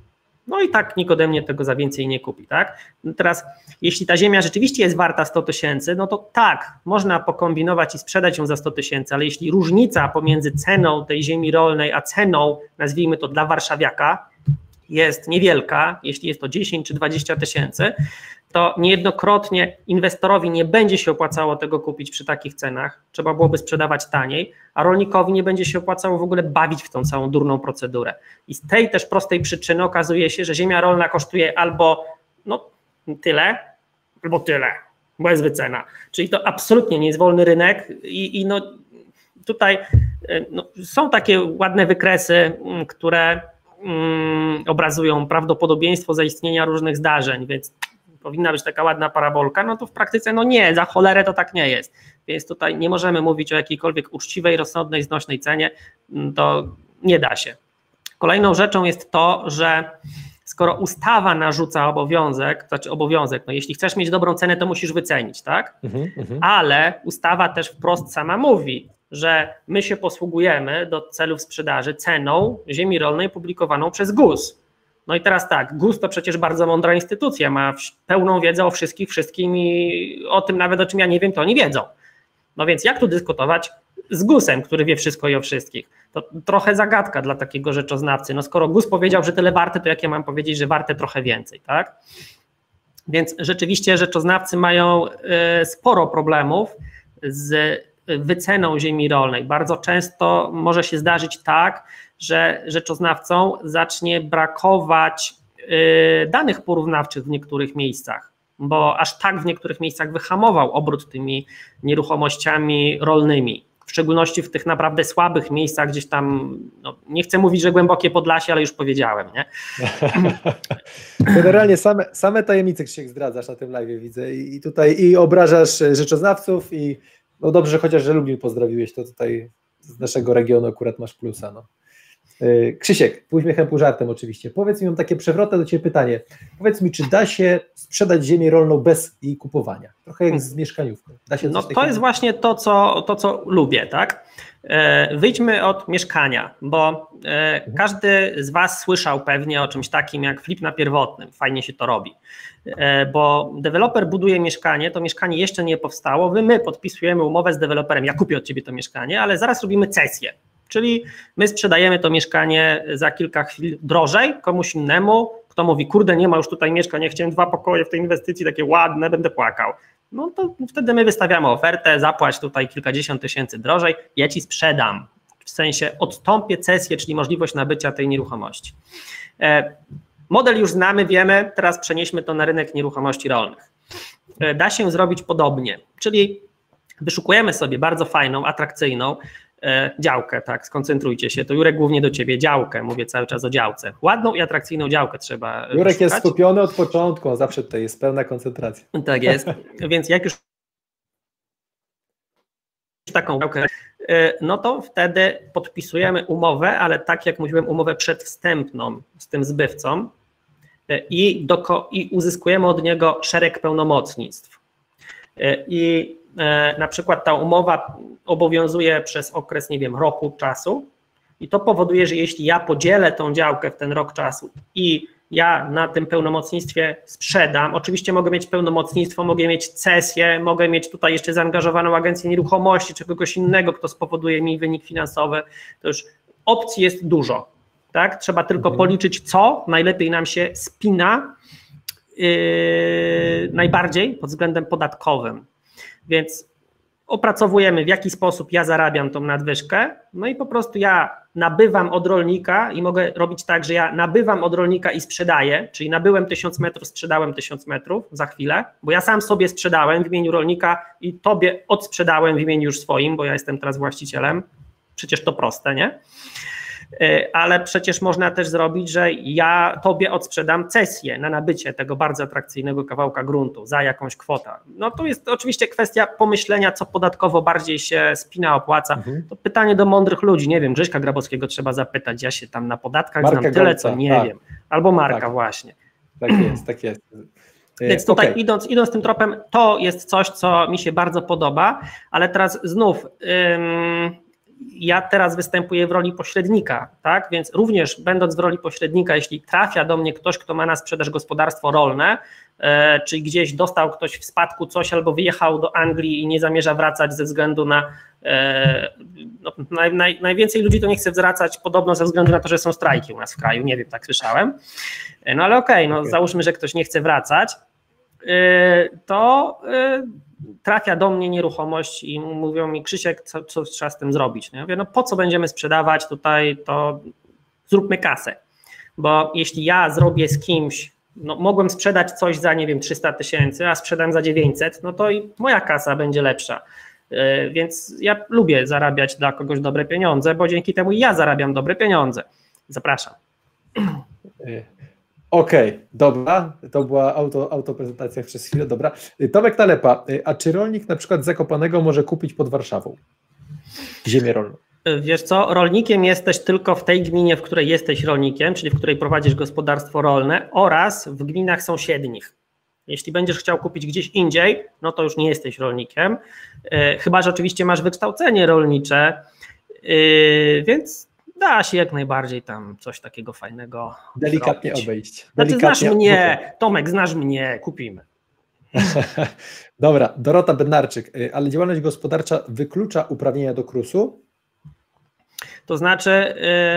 No i tak nikt ode mnie tego za więcej nie kupi, tak? Teraz, jeśli ta ziemia rzeczywiście jest warta 100 000, no to tak, można pokombinować i sprzedać ją za 100 000, ale jeśli różnica pomiędzy ceną tej ziemi rolnej, a ceną, nazwijmy to dla warszawiaka, jest niewielka, jeśli jest to 10 czy 20 tysięcy, to niejednokrotnie inwestorowi nie będzie się opłacało tego kupić przy takich cenach, trzeba byłoby sprzedawać taniej, a rolnikowi nie będzie się opłacało w ogóle bawić w tą całą durną procedurę. I z tej też prostej przyczyny okazuje się, że ziemia rolna kosztuje albo tyle, albo tyle, bo jest wycena. Czyli to absolutnie nie jest wolny rynek i tutaj są takie ładne wykresy, które obrazują prawdopodobieństwo zaistnienia różnych zdarzeń, więc powinna być taka ładna parabolka, no to w praktyce nie, za cholerę to tak nie jest. Więc tutaj nie możemy mówić o jakiejkolwiek uczciwej, rozsądnej, znośnej cenie, to nie da się. Kolejną rzeczą jest to, że skoro ustawa narzuca obowiązek, jeśli chcesz mieć dobrą cenę, to musisz wycenić, tak? Ale ustawa też wprost sama mówi, że my się posługujemy do celów sprzedaży ceną ziemi rolnej publikowaną przez GUS. No i teraz tak, GUS to przecież bardzo mądra instytucja, ma pełną wiedzę o wszystkim i o tym nawet, o czym ja nie wiem, to oni wiedzą. No więc jak tu dyskutować z GUS-em, który wie wszystko i o wszystkich? To trochę zagadka dla takiego rzeczoznawcy. No skoro GUS powiedział, że tyle warte, to jak ja mam powiedzieć, że warte trochę więcej, tak? Więc rzeczywiście rzeczoznawcy mają sporo problemów z wyceną ziemi rolnej. Bardzo często może się zdarzyć tak, że rzeczoznawcom zacznie brakować danych porównawczych w niektórych miejscach, bo aż tak w niektórych miejscach wyhamował obrót tymi nieruchomościami rolnymi. W szczególności w tych naprawdę słabych miejscach, gdzieś tam, nie chcę mówić, że głębokie Podlasie, ale już powiedziałem, nie? Generalnie same tajemnice się zdradzasz na tym live, widzę, i tutaj obrażasz rzeczoznawców i dobrze, chociaż że Lublin pozdrowiłeś, to tutaj z naszego regionu akurat masz plusa. Krzysiek, pół śmiechem, pół żartem oczywiście. Powiedz mi, mam takie przewrotne do Ciebie pytanie. Powiedz mi, czy da się sprzedać ziemię rolną bez jej kupowania? Trochę jak z mieszkaniówką. Da się to jest właśnie to, co lubię, tak? Wyjdźmy od mieszkania, bo każdy z Was słyszał pewnie o czymś takim jak flip na pierwotnym. Fajnie się to robi, bo deweloper buduje mieszkanie, to mieszkanie jeszcze nie powstało, my podpisujemy umowę z deweloperem, ja kupię od Ciebie to mieszkanie, ale zaraz robimy cesję. Czyli my sprzedajemy to mieszkanie za kilka chwil drożej komuś innemu, kto mówi, kurde, nie ma już tutaj mieszkań, ja chciałem 2 pokoje w tej inwestycji, takie ładne, będę płakał. No to wtedy my wystawiamy ofertę, zapłać tutaj kilkadziesiąt tysięcy drożej, ja Ci sprzedam, w sensie odstąpię cesję, czyli możliwość nabycia tej nieruchomości. Model już znamy, wiemy, teraz przenieśmy to na rynek nieruchomości rolnych. Da się zrobić podobnie, czyli wyszukujemy sobie bardzo fajną, atrakcyjną działkę, tak, skoncentrujcie się, to Jurek głównie do Ciebie, działkę, mówię cały czas o działce, ładną i atrakcyjną działkę trzeba Jurek wyszukać. Jest skupiony od początku, zawsze tutaj jest pełna koncentracja. Tak jest, więc jak już taką działkę, no to wtedy podpisujemy umowę, ale tak jak mówiłem, umowę przedwstępną z tym zbywcą i uzyskujemy od niego szereg pełnomocnictw. I na przykład ta umowa obowiązuje przez okres, nie wiem, roku czasu i to powoduje, że jeśli ja podzielę tą działkę w ten rok czasu i ja na tym pełnomocnictwie sprzedam, oczywiście mogę mieć pełnomocnictwo, mogę mieć cesję, mogę mieć tutaj jeszcze zaangażowaną agencję nieruchomości czy kogoś innego, kto spowoduje mi wynik finansowy, to już opcji jest dużo, tak? Trzeba tylko policzyć, co najlepiej nam się spina najbardziej pod względem podatkowym. Więc opracowujemy, w jaki sposób ja zarabiam tą nadwyżkę, no i po prostu ja nabywam od rolnika i mogę robić tak, że ja nabywam od rolnika i sprzedaję, czyli nabyłem 1000 metrów, sprzedałem 1000 metrów za chwilę, bo ja sam sobie sprzedałem w imieniu rolnika i Tobie odsprzedałem w imieniu już swoim, bo ja jestem teraz właścicielem, przecież to proste, nie? Ale przecież można też zrobić, że ja Tobie odsprzedam cesję na nabycie tego bardzo atrakcyjnego kawałka gruntu za jakąś kwotę. No to jest oczywiście kwestia pomyślenia, co podatkowo bardziej się spina, opłaca. To pytanie do mądrych ludzi, nie wiem, Grześka Grabowskiego trzeba zapytać, ja się tam na podatkach Marka znam tyle, Golca, co nie wiem. Albo Marka tak. Właśnie. Tak jest. Więc tutaj idąc tym tropem, to jest coś, co mi się bardzo podoba, ale teraz znów... ja teraz występuję w roli pośrednika, tak? Więc również będąc w roli pośrednika, jeśli trafia do mnie ktoś, kto ma na sprzedaż gospodarstwo rolne, czy gdzieś dostał ktoś w spadku coś albo wyjechał do Anglii i nie zamierza wracać ze względu na najwięcej ludzi to nie chce wracać podobno ze względu na to, że są strajki u nas w kraju, nie wiem, tak słyszałem, no ale okej, załóżmy, że ktoś nie chce wracać, to trafia do mnie nieruchomość i mówią mi: Krzysiek, co trzeba z tym zrobić? Ja mówię: no po co będziemy sprzedawać tutaj, to zróbmy kasę, bo jeśli ja zrobię z kimś, mogłem sprzedać coś za, nie wiem, 300 000, a sprzedam za 900, no to i moja kasa będzie lepsza, więc ja lubię zarabiać dla kogoś dobre pieniądze, bo dzięki temu ja zarabiam dobre pieniądze. Zapraszam. Okej, dobra, to była autoprezentacja przez chwilę, dobra. Tomek Nalepa, a czy rolnik na przykład z Zakopanego może kupić pod Warszawą ziemię rolną? Wiesz co, rolnikiem jesteś tylko w tej gminie, w której jesteś rolnikiem, czyli w której prowadzisz gospodarstwo rolne, oraz w gminach sąsiednich. Jeśli będziesz chciał kupić gdzieś indziej, no to już nie jesteś rolnikiem, chyba że oczywiście masz wykształcenie rolnicze, więc da się jak najbardziej tam coś takiego fajnego delikatnie zrobić. obejść. Znaczy, znasz mnie, Tomek, znasz mnie, kupimy. Dobra, Dorota Bednarczyk, ale działalność gospodarcza wyklucza uprawnienia do KRUS-u? To znaczy,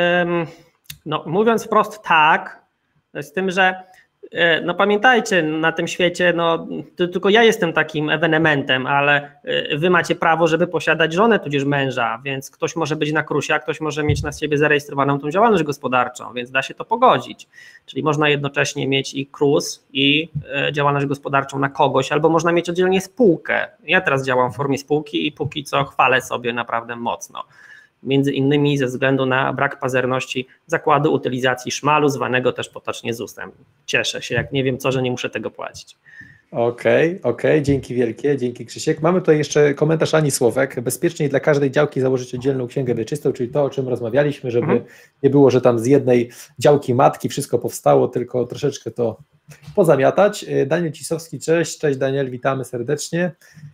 mówiąc wprost tak, z tym, że pamiętajcie, na tym świecie, tylko ja jestem takim ewenementem, ale wy macie prawo, żeby posiadać żonę tudzież męża, więc ktoś może być na KRUS-ie, a ktoś może mieć na siebie zarejestrowaną tą działalność gospodarczą, więc da się to pogodzić. Czyli można jednocześnie mieć i KRUS, i działalność gospodarczą na kogoś, albo można mieć oddzielnie spółkę. Ja teraz działam w formie spółki i póki co chwalę sobie naprawdę mocno. Między innymi ze względu na brak pazerności zakładu utylizacji szmalu, zwanego też potocznie ZUS-em. Cieszę się, jak nie wiem co, że nie muszę tego płacić. Okej, dzięki wielkie, dzięki Krzysiek. Mamy tutaj jeszcze komentarz Ani Słowek. Bezpieczniej dla każdej działki założyć oddzielną księgę wieczystą, czyli to, o czym rozmawialiśmy, żeby nie było, że tam z jednej działki matki wszystko powstało, tylko troszeczkę to pozamiatać. Daniel Cisowski, cześć Daniel, witamy serdecznie.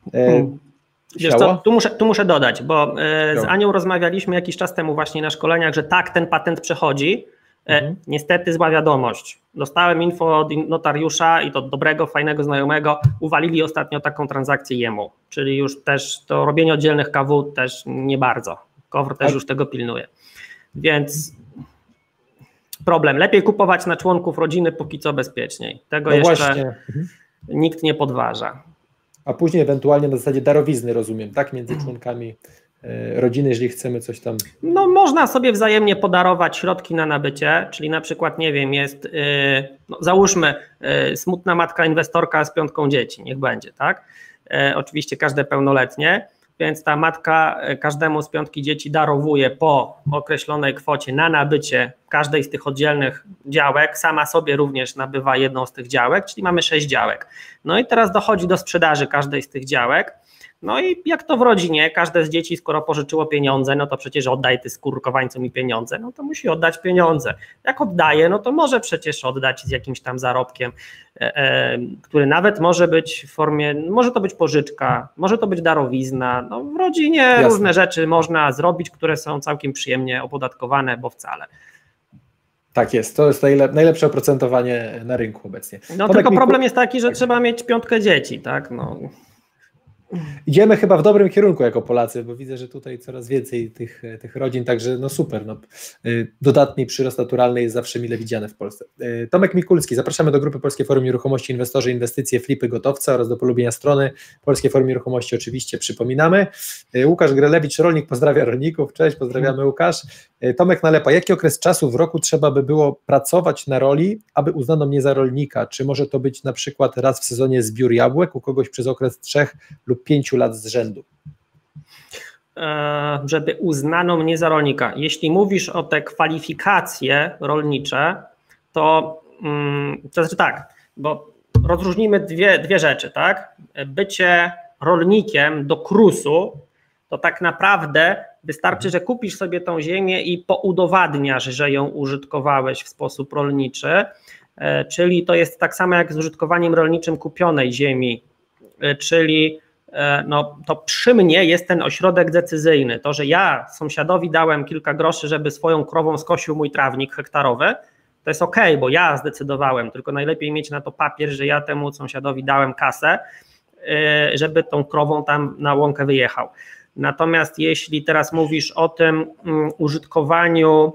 Wiesz co, tu muszę dodać, bo z Anią rozmawialiśmy jakiś czas temu właśnie na szkoleniach, że tak, ten patent przechodzi. Niestety zła wiadomość. Dostałem info od notariusza i to dobrego, fajnego znajomego, uwalili ostatnio taką transakcję jemu, czyli już też to robienie oddzielnych KW też nie bardzo. KOWR też już tego pilnuje. Więc problem. Lepiej kupować na członków rodziny, póki co bezpieczniej. Tego jeszcze nikt nie podważa. A później ewentualnie na zasadzie darowizny, rozumiem, tak? Między członkami rodziny, jeżeli chcemy coś tam... Można sobie wzajemnie podarować środki na nabycie, czyli na przykład, nie wiem, jest, załóżmy, smutna matka inwestorka z 5 dzieci, niech będzie, tak? Oczywiście każde pełnoletnie, więc ta matka każdemu z 5 dzieci darowuje po określonej kwocie na nabycie każdej z tych oddzielnych działek, sama sobie również nabywa jedną z tych działek, czyli mamy 6 działek. No i teraz dochodzi do sprzedaży każdej z tych działek. No i jak to w rodzinie, każde z dzieci, skoro pożyczyło pieniądze, no to przecież oddaj ty skurkowańcu mi pieniądze, no to musi oddać pieniądze. Jak oddaje, no to może przecież oddać z jakimś tam zarobkiem, który nawet może być w formie, może to być pożyczka, może to być darowizna. No w rodzinie różne rzeczy można zrobić, które są całkiem przyjemnie opodatkowane, bo wcale. Tak jest, to jest najlepsze oprocentowanie na rynku obecnie. No tylko problem jest taki, że trzeba mieć 5 dzieci, tak? Idziemy chyba w dobrym kierunku jako Polacy, bo widzę, że tutaj coraz więcej tych rodzin, także no super, dodatni przyrost naturalny jest zawsze mile widziany w Polsce. Tomek Mikulski, zapraszamy do grupy Polskie Forum Nieruchomości, Inwestorzy, Inwestycje, Flipy, Gotowce oraz do polubienia strony Polskie Forum Nieruchomości oczywiście przypominamy. Łukasz Grelewicz, rolnik, pozdrawia rolników, cześć, pozdrawiamy Łukasz. Tomek Nalepa, jaki okres czasu w roku trzeba by było pracować na roli, aby uznano mnie za rolnika? Czy może to być na przykład raz w sezonie zbiór jabłek, u kogoś przez okres 3 lub 5 lat z rzędu? Żeby uznano mnie za rolnika. Jeśli mówisz o te kwalifikacje rolnicze, to znaczy tak, bo rozróżnimy dwie rzeczy, tak? Bycie rolnikiem do KRUS-u to tak naprawdę wystarczy, że kupisz sobie tą ziemię i poudowadniasz, że ją użytkowałeś w sposób rolniczy, czyli to jest tak samo jak z użytkowaniem rolniczym kupionej ziemi, czyli no to przy mnie jest ten ośrodek decyzyjny. To, że ja sąsiadowi dałem kilka groszy, żeby swoją krową skosił mój trawnik hektarowy, to jest okej, bo ja zdecydowałem, tylko najlepiej mieć na to papier, że ja temu sąsiadowi dałem kasę, żeby tą krową tam na łąkę wyjechał. Natomiast jeśli teraz mówisz o tym użytkowaniu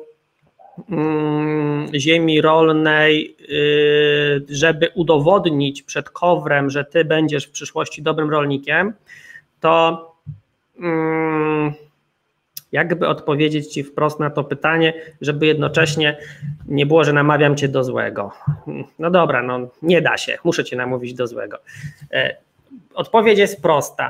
ziemi rolnej, żeby udowodnić przed KOWR-em, że ty będziesz w przyszłości dobrym rolnikiem, to jakby odpowiedzieć ci wprost na to pytanie, żeby jednocześnie nie było, że namawiam cię do złego. No dobra, no nie da się, muszę cię namówić do złego. Odpowiedź jest prosta.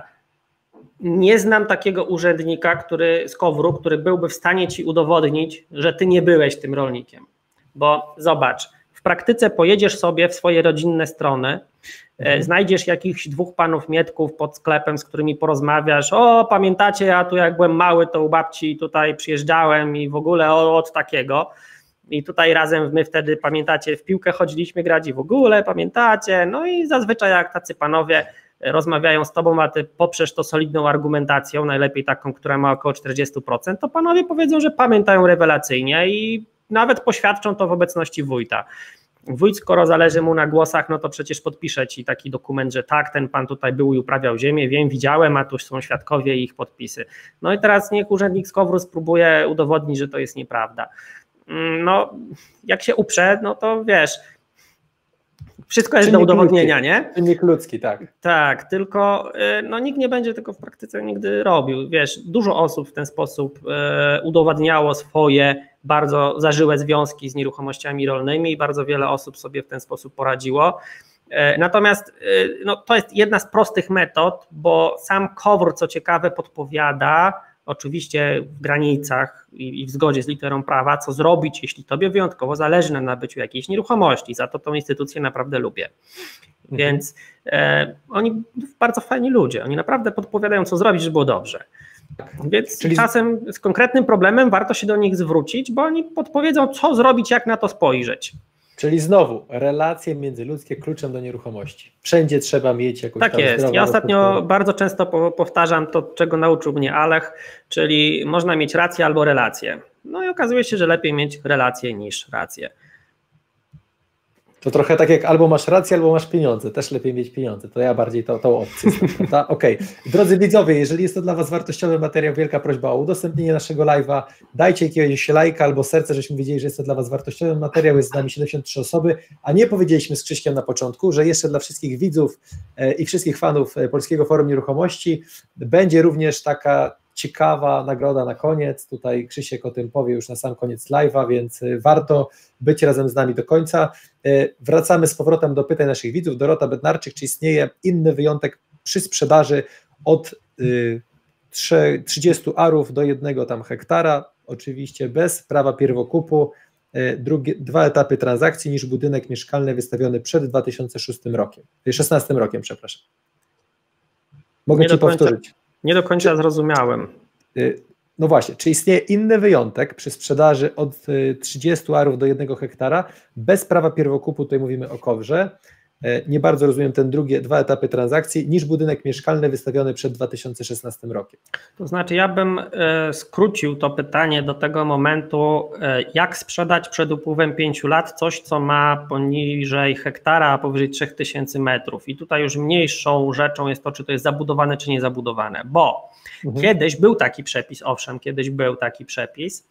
Nie znam takiego urzędnika z KOWR-u, który byłby w stanie ci udowodnić, że ty nie byłeś tym rolnikiem. Bo zobacz, w praktyce pojedziesz sobie w swoje rodzinne strony, znajdziesz jakichś dwóch panów Mietków pod sklepem, z którymi porozmawiasz, o pamiętacie, ja tu jak byłem mały, to u babci tutaj przyjeżdżałem i w ogóle od takiego. I tutaj razem my wtedy, pamiętacie, w piłkę chodziliśmy grać i w ogóle, pamiętacie, no i zazwyczaj jak tacy panowie rozmawiają z tobą, a ty poprzesz to solidną argumentacją, najlepiej taką, która ma około 40%, to panowie powiedzą, że pamiętają rewelacyjnie i nawet poświadczą to w obecności wójta. Wójt, skoro zależy mu na głosach, no to przecież podpisze ci taki dokument, że tak, ten pan tutaj był i uprawiał ziemię, wiem, widziałem, a tu są świadkowie i ich podpisy. No i teraz niech urzędnik z KOWR-u spróbuje udowodnić, że to jest nieprawda. No, jak się uprze, no to wiesz, wszystko jest do udowodnienia, nie? Czynnik ludzki, tak. Tak, tylko no, nikt nie będzie tego w praktyce nigdy robił. Wiesz, dużo osób w ten sposób udowadniało swoje bardzo zażyłe związki z nieruchomościami rolnymi i bardzo wiele osób sobie w ten sposób poradziło. Natomiast no, to jest jedna z prostych metod, bo sam KOWR, co ciekawe, podpowiada, oczywiście w granicach i w zgodzie z literą prawa, co zrobić, jeśli tobie wyjątkowo zależy na nabyciu jakiejś nieruchomości. Za to tą instytucję naprawdę lubię. Więc oni bardzo fajni ludzie, oni naprawdę podpowiadają, co zrobić, żeby było dobrze. Więc czasem z konkretnym problemem warto się do nich zwrócić, bo oni podpowiedzą, co zrobić, jak na to spojrzeć. Czyli znowu, relacje międzyludzkie kluczem do nieruchomości. Wszędzie trzeba mieć jakąś tak tam jest. zdrową Ja ostatnio rozpustę. bardzo często powtarzam to, czego nauczył mnie Alech, czyli można mieć rację albo relację. No i okazuje się, że lepiej mieć relację niż rację. To trochę tak jak albo masz rację, albo masz pieniądze. Też lepiej mieć pieniądze. To ja bardziej tą opcję znam, prawda? Okej. Drodzy widzowie, jeżeli jest to dla was wartościowy materiał, wielka prośba o udostępnienie naszego live'a. Dajcie jakiegoś lajka albo serce, żeśmy wiedzieli, że jest to dla was wartościowy materiał. Jest z nami 73 osoby, a nie powiedzieliśmy z Krzyśkiem na początku, że jeszcze dla wszystkich widzów i wszystkich fanów Polskiego Forum Nieruchomości będzie również taka ciekawa nagroda na koniec. Tutaj Krzysiek o tym powie już na sam koniec live'a, więc warto być razem z nami do końca. Wracamy z powrotem do pytań naszych widzów. Dorota Bednarczyk, czy istnieje inny wyjątek przy sprzedaży od 30 arów do 1 tam hektara, oczywiście bez prawa pierwokupu, dwa etapy transakcji niż budynek mieszkalny wystawiony przed 2016 rokiem, przepraszam. Mogę Ci powtórzyć. Nie do końca zrozumiałem. No właśnie, czy istnieje inny wyjątek przy sprzedaży od 30 arów do 1 hektara bez prawa pierwokupu, tutaj mówimy o KOWR-ze, nie bardzo rozumiem ten dwa etapy transakcji, niż budynek mieszkalny wystawiony przed 2016 rokiem? To znaczy ja bym skrócił to pytanie do tego momentu, jak sprzedać przed upływem 5 lat coś, co ma poniżej hektara, a powyżej 3000 metrów. I tutaj już mniejszą rzeczą jest to, czy to jest zabudowane, czy niezabudowane, bo kiedyś był taki przepis, owszem, kiedyś był taki przepis,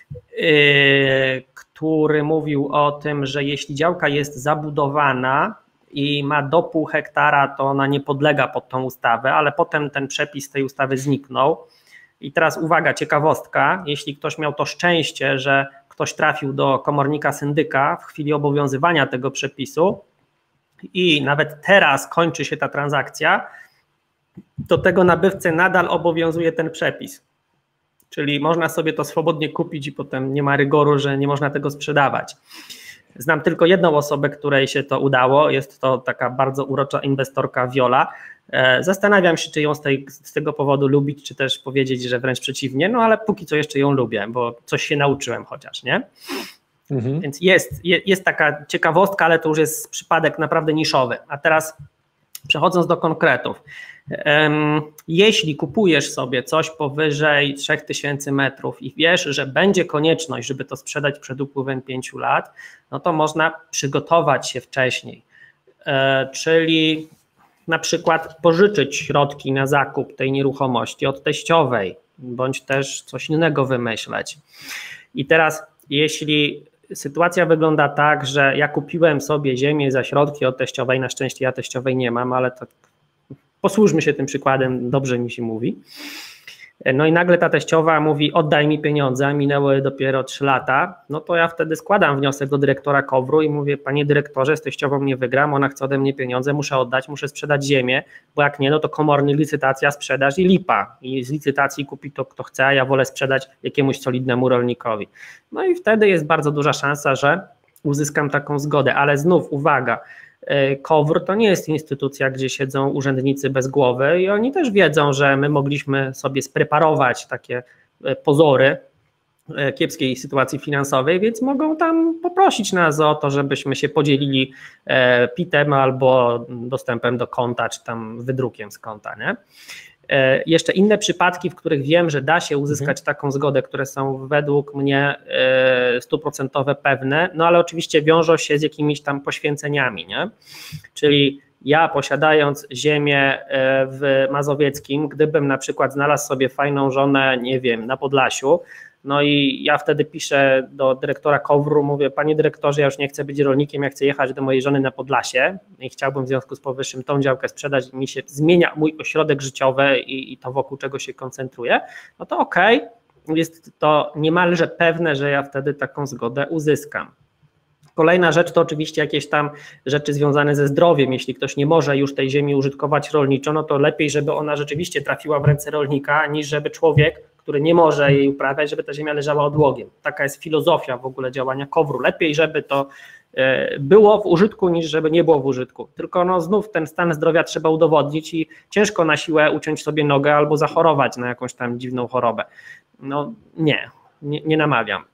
który mówił o tym, że jeśli działka jest zabudowana i ma do pół hektara, to ona nie podlega pod tą ustawę, ale potem ten przepis tej ustawy zniknął. I teraz uwaga, ciekawostka, jeśli ktoś miał to szczęście, że ktoś trafił do komornika syndyka w chwili obowiązywania tego przepisu i nawet teraz kończy się ta transakcja, to tego nabywcę nadal obowiązuje ten przepis. Czyli można sobie to swobodnie kupić i potem nie ma rygoru, że nie można tego sprzedawać. Znam tylko jedną osobę, której się to udało, jest to taka bardzo urocza inwestorka Viola. Zastanawiam się, czy ją z tego powodu lubić, czy też powiedzieć, że wręcz przeciwnie, no ale póki co jeszcze ją lubię, bo coś się nauczyłem chociaż, nie? Więc jest taka ciekawostka, ale to już jest przypadek naprawdę niszowy. A teraz przechodząc do konkretów. Jeśli kupujesz sobie coś powyżej 3000 metrów i wiesz, że będzie konieczność, żeby to sprzedać przed upływem 5 lat, no to można przygotować się wcześniej, czyli na przykład pożyczyć środki na zakup tej nieruchomości od teściowej, bądź też coś innego wymyśleć. I teraz jeśli sytuacja wygląda tak, że ja kupiłem sobie ziemię za środki od teściowej, na szczęście ja teściowej nie mam, ale tak posłużmy się tym przykładem, dobrze mi się mówi. No i nagle ta teściowa mówi: oddaj mi pieniądze, a minęły dopiero 3 lata, no to ja wtedy składam wniosek do dyrektora KOWR-u i mówię: panie dyrektorze, z teściową nie wygram, ona chce ode mnie pieniądze, muszę oddać, muszę sprzedać ziemię, bo jak nie, no to komorny, licytacja, sprzedaż i lipa. I z licytacji kupi to kto chce, a ja wolę sprzedać jakiemuś solidnemu rolnikowi. No i wtedy jest bardzo duża szansa, że uzyskam taką zgodę, ale znów uwaga, KOWR to nie jest instytucja, gdzie siedzą urzędnicy bez głowy i oni też wiedzą, że my mogliśmy sobie spreparować takie pozory kiepskiej sytuacji finansowej, więc mogą tam poprosić nas o to, żebyśmy się podzielili PIT-em albo dostępem do konta, czy tam wydrukiem z konta, nie? Jeszcze inne przypadki, w których wiem, że da się uzyskać taką zgodę, które są według mnie 100% pewne, no ale oczywiście wiążą się z jakimiś tam poświęceniami, nie? Czyli ja, posiadając ziemię w Mazowieckim, gdybym na przykład znalazł sobie fajną żonę, nie wiem, na Podlasiu, no i ja wtedy piszę do dyrektora KOWR-u, mówię: panie dyrektorze, ja już nie chcę być rolnikiem, ja chcę jechać do mojej żony na Podlasie i chciałbym w związku z powyższym tą działkę sprzedać, mi się zmienia mój ośrodek życiowy i to, wokół czego się koncentruję, no to okej, jest to niemalże pewne, że ja wtedy taką zgodę uzyskam. Kolejna rzecz to oczywiście jakieś tam rzeczy związane ze zdrowiem. Jeśli ktoś nie może już tej ziemi użytkować rolniczo, no to lepiej, żeby ona rzeczywiście trafiła w ręce rolnika, niż żeby człowiek, który nie może jej uprawiać, żeby ta ziemia leżała odłogiem. Taka jest filozofia w ogóle działania KOWR-u. Lepiej, żeby to było w użytku, niż żeby nie było w użytku. Tylko no znów ten stan zdrowia trzeba udowodnić i ciężko na siłę uciąć sobie nogę albo zachorować na jakąś tam dziwną chorobę. No nie namawiam.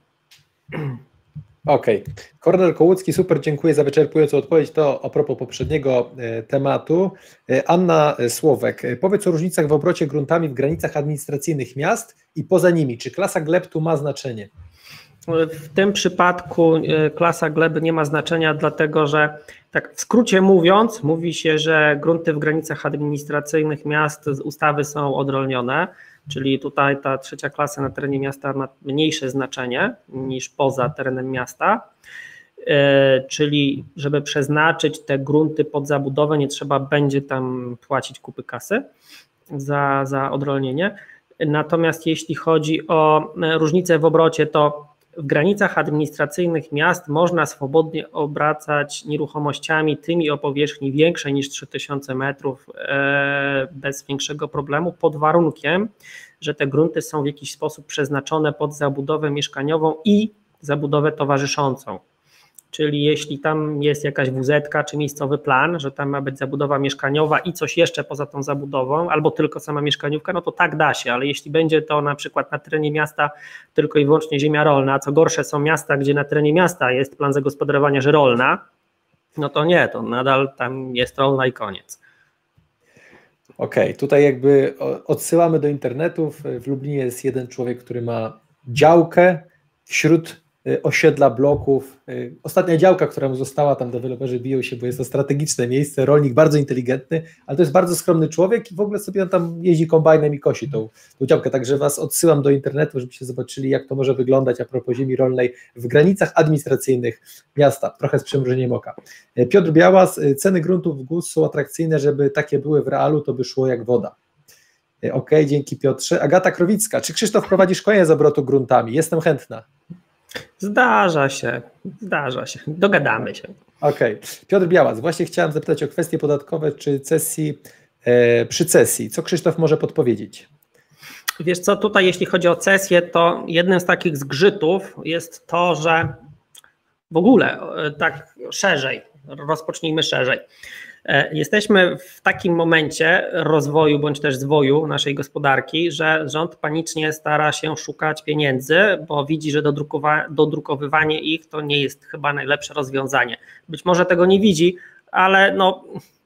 Okej. Kornel Kołucki, super, dziękuję za wyczerpującą odpowiedź. To a propos poprzedniego tematu. Anna Słowek, powiedz o różnicach w obrocie gruntami w granicach administracyjnych miast i poza nimi. Czy klasa gleb tu ma znaczenie? W tym przypadku klasa gleby nie ma znaczenia, dlatego że tak w skrócie mówiąc, mówi się, że grunty w granicach administracyjnych miast z ustawy są odrolnione, czyli tutaj ta trzecia klasa na terenie miasta ma mniejsze znaczenie niż poza terenem miasta, czyli żeby przeznaczyć te grunty pod zabudowę, nie trzeba będzie tam płacić kupy kasy za odrolnienie. Natomiast jeśli chodzi o różnice w obrocie, to w granicach administracyjnych miast można swobodnie obracać nieruchomościami tymi o powierzchni większej niż 3000 metrów bez większego problemu, pod warunkiem, że te grunty są w jakiś sposób przeznaczone pod zabudowę mieszkaniową i zabudowę towarzyszącą. Czyli jeśli tam jest jakaś WZ-ka czy miejscowy plan, że tam ma być zabudowa mieszkaniowa i coś jeszcze poza tą zabudową, albo tylko sama mieszkaniówka, no to tak da się, ale jeśli będzie to na przykład na terenie miasta tylko i wyłącznie ziemia rolna, a co gorsze są miasta, gdzie na terenie miasta jest plan zagospodarowania, że rolna, no to nie, to nadal tam jest rolna i koniec. Okej, tutaj jakby odsyłamy do internetów. W Lublinie jest jeden człowiek, który ma działkę wśród osiedla bloków. Ostatnia działka, która mu została, tam deweloperzy biją się, bo jest to strategiczne miejsce, rolnik bardzo inteligentny, ale to jest bardzo skromny człowiek i w ogóle sobie on tam jeździ kombajnem i kosi tą działkę, także was odsyłam do internetu, żebyście zobaczyli, jak to może wyglądać a propos ziemi rolnej w granicach administracyjnych miasta, trochę z przymrużeniem oka. Piotr Białas, ceny gruntów w GUS są atrakcyjne, żeby takie były w realu, to by szło jak woda. Okej, dzięki Piotrze. Agata Krowicka, czy Krzysztof prowadzi szkolenie z obrotu gruntami? Jestem chętna. Zdarza się, dogadamy się. Okej. Piotr Białas, właśnie chciałem zapytać o kwestie podatkowe czy cesji, przy cesji. Co Krzysztof może podpowiedzieć? Wiesz co, tutaj jeśli chodzi o cesję, to jednym z takich zgrzytów jest to, że w ogóle tak szerzej, rozpocznijmy szerzej. Jesteśmy w takim momencie rozwoju bądź też zwoju naszej gospodarki, że rząd panicznie stara się szukać pieniędzy, bo widzi, że dodrukowywanie ich to nie jest chyba najlepsze rozwiązanie. Być może tego nie widzi, ale no,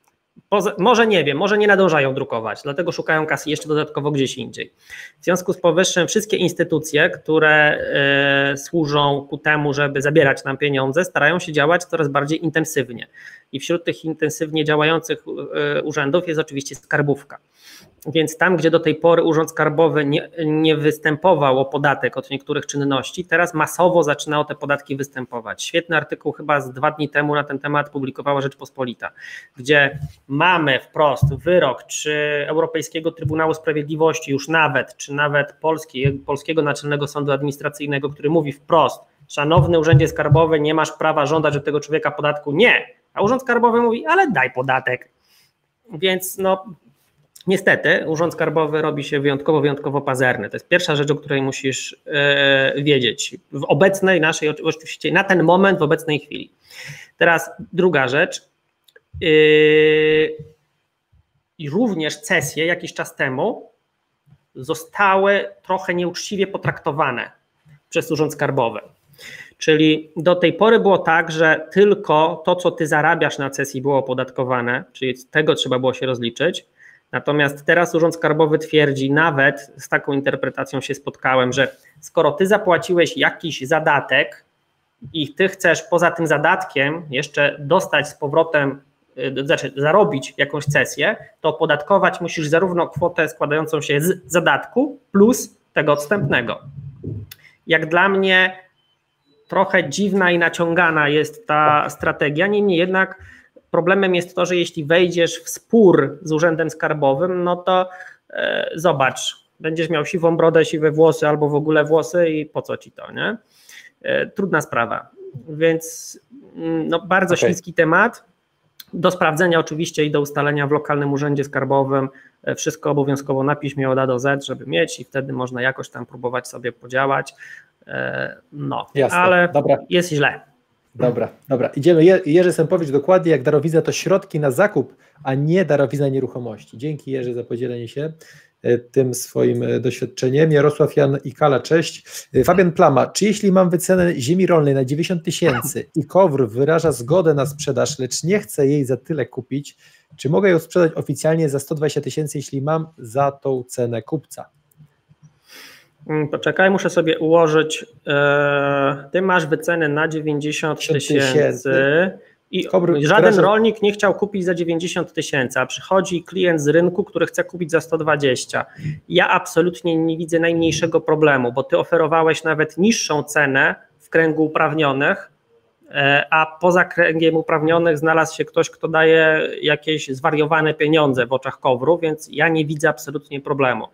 może nie wiem, może nie nadążają drukować, dlatego szukają kasy jeszcze dodatkowo gdzieś indziej. W związku z powyższym wszystkie instytucje, które służą ku temu, żeby zabierać nam pieniądze, starają się działać coraz bardziej intensywnie. I wśród tych intensywnie działających urzędów jest oczywiście skarbówka. Więc tam, gdzie do tej pory Urząd Skarbowy nie występował o podatek od niektórych czynności, teraz masowo zaczyna o te podatki występować. Świetny artykuł chyba z 2 dni temu na ten temat publikowała Rzeczpospolita, gdzie mamy wprost wyrok czy Europejskiego Trybunału Sprawiedliwości już czy nawet Polskiego Naczelnego Sądu Administracyjnego, który mówi wprost: szanowny Urzędzie Skarbowy, nie masz prawa żądać od tego człowieka podatku. Nie, a Urząd Skarbowy mówi: ale daj podatek. Więc niestety Urząd Skarbowy robi się wyjątkowo pazerny. To jest pierwsza rzecz, o której musisz wiedzieć w obecnej naszej, oczywiście na ten moment, w obecnej chwili. Teraz druga rzecz. I również cesje jakiś czas temu zostały trochę nieuczciwie potraktowane przez Urząd Skarbowy. Czyli do tej pory było tak, że tylko to, co ty zarabiasz na cesji, było opodatkowane, czyli z tego trzeba było się rozliczyć. Natomiast teraz Urząd Skarbowy twierdzi, nawet z taką interpretacją się spotkałem, że skoro ty zapłaciłeś jakiś zadatek i ty chcesz poza tym zadatkiem jeszcze dostać z powrotem, znaczy zarobić jakąś cesję, to opodatkować musisz zarówno kwotę składającą się z zadatku plus tego odstępnego. Jak dla mnie trochę dziwna i naciągana jest ta strategia, niemniej jednak problemem jest to, że jeśli wejdziesz w spór z Urzędem Skarbowym, no to zobacz, będziesz miał siwą brodę, siwe włosy albo w ogóle włosy i po co ci to, nie? Trudna sprawa, więc bardzo śliski temat. Do sprawdzenia oczywiście i do ustalenia w lokalnym Urzędzie Skarbowym, wszystko obowiązkowo na piśmie od A do Z, żeby mieć, i wtedy można jakoś tam próbować sobie podziałać, jasne, ale dobra. Jest źle. Dobra. Idziemy. Jerzy Sępowicz, dokładnie jak darowizna to środki na zakup, a nie darowizna nieruchomości. Dzięki, Jerzy, za podzielenie się tym swoim doświadczeniem. Jarosław Jan Ikala, cześć. Fabian Plama, czy jeśli mam wycenę ziemi rolnej na 90 000 i KOWR wyraża zgodę na sprzedaż, lecz nie chcę jej za tyle kupić, czy mogę ją sprzedać oficjalnie za 120 000, jeśli mam za tą cenę kupca? Poczekaj, muszę sobie ułożyć. Ty masz wycenę na 90 000 i żaden rolnik nie chciał kupić za 90 000, a przychodzi klient z rynku, który chce kupić za 120. Ja absolutnie nie widzę najmniejszego problemu, bo ty oferowałeś nawet niższą cenę w kręgu uprawnionych, a poza kręgiem uprawnionych znalazł się ktoś, kto daje jakieś zwariowane pieniądze w oczach KOWR-u, więc ja nie widzę absolutnie problemu.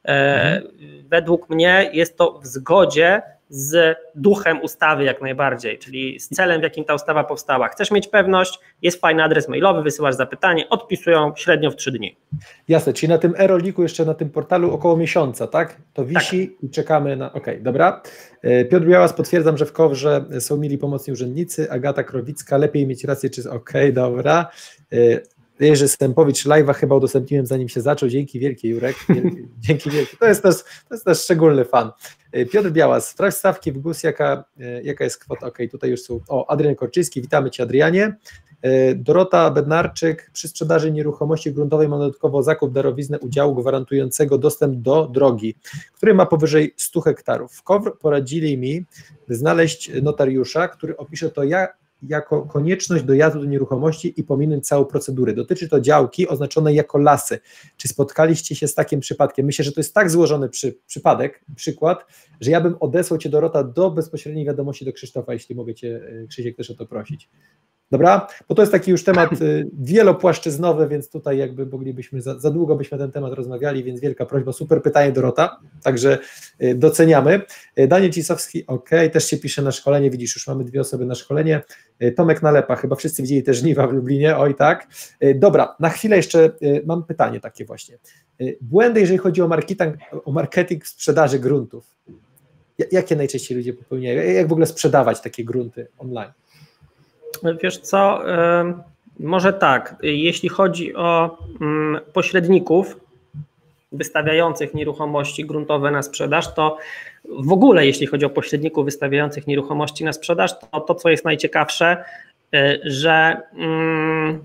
Według mnie jest to w zgodzie z duchem ustawy jak najbardziej, czyli z celem, w jakim ta ustawa powstała. Chcesz mieć pewność, jest fajny adres mailowy, wysyłasz zapytanie, odpisują średnio w 3 dni. Jasne, czyli na tym e-rolniku jeszcze na tym portalu około miesiąca, tak? To wisi tak. I czekamy na... Dobra. Piotr Białas, potwierdzam, że w KOWR-ze są mili pomocni urzędnicy. Agata Krowicka, lepiej mieć rację, czy... dobra. Jerzy Stępowicz, live'a chyba udostępniłem, zanim się zaczął. Dzięki wielkie, Jurek. Dzięki wielkie. To jest też szczególny fan. Piotr Białas, sprawdź stawki w GUS, jaka jest kwota. Tutaj już są. Adrian Korczyński, witamy Cię, Adrianie. Dorota Bednarczyk, przy sprzedaży nieruchomości gruntowej mam dodatkowo zakup darowiznę udziału gwarantującego dostęp do drogi, który ma powyżej 100 hektarów. W KOWR poradzili mi znaleźć notariusza, który opisze to jako konieczność dojazdu do nieruchomości i pominąć całą procedurę. Dotyczy to działki oznaczonej jako lasy. Czy spotkaliście się z takim przypadkiem? Myślę, że to jest tak złożony przykład, że ja bym odesłał Cię, Dorota, do bezpośredniej wiadomości do Krzysztofa, jeśli mogę Cię, Krzysiek, też o to prosić. Dobra? Bo to jest taki już temat wielopłaszczyznowy, więc tutaj jakby moglibyśmy, za długo byśmy na ten temat rozmawiali, więc wielka prośba, super pytanie, Dorota, także doceniamy. Daniel Cisowski, też się pisze na szkolenie, widzisz, już mamy 2 osoby na szkolenie. Tomek Nalepa, chyba wszyscy widzieli te żniwa w Lublinie, tak. Dobra, na chwilę jeszcze mam pytanie takie właśnie. Błędy, jeżeli chodzi o marketing sprzedaży gruntów. Jakie najczęściej ludzie popełniają? Jak w ogóle sprzedawać takie grunty online? Wiesz co, może tak, jeśli chodzi o pośredników wystawiających nieruchomości gruntowe na sprzedaż, to w ogóle jeśli chodzi o pośredników wystawiających nieruchomości na sprzedaż, to co jest najciekawsze, że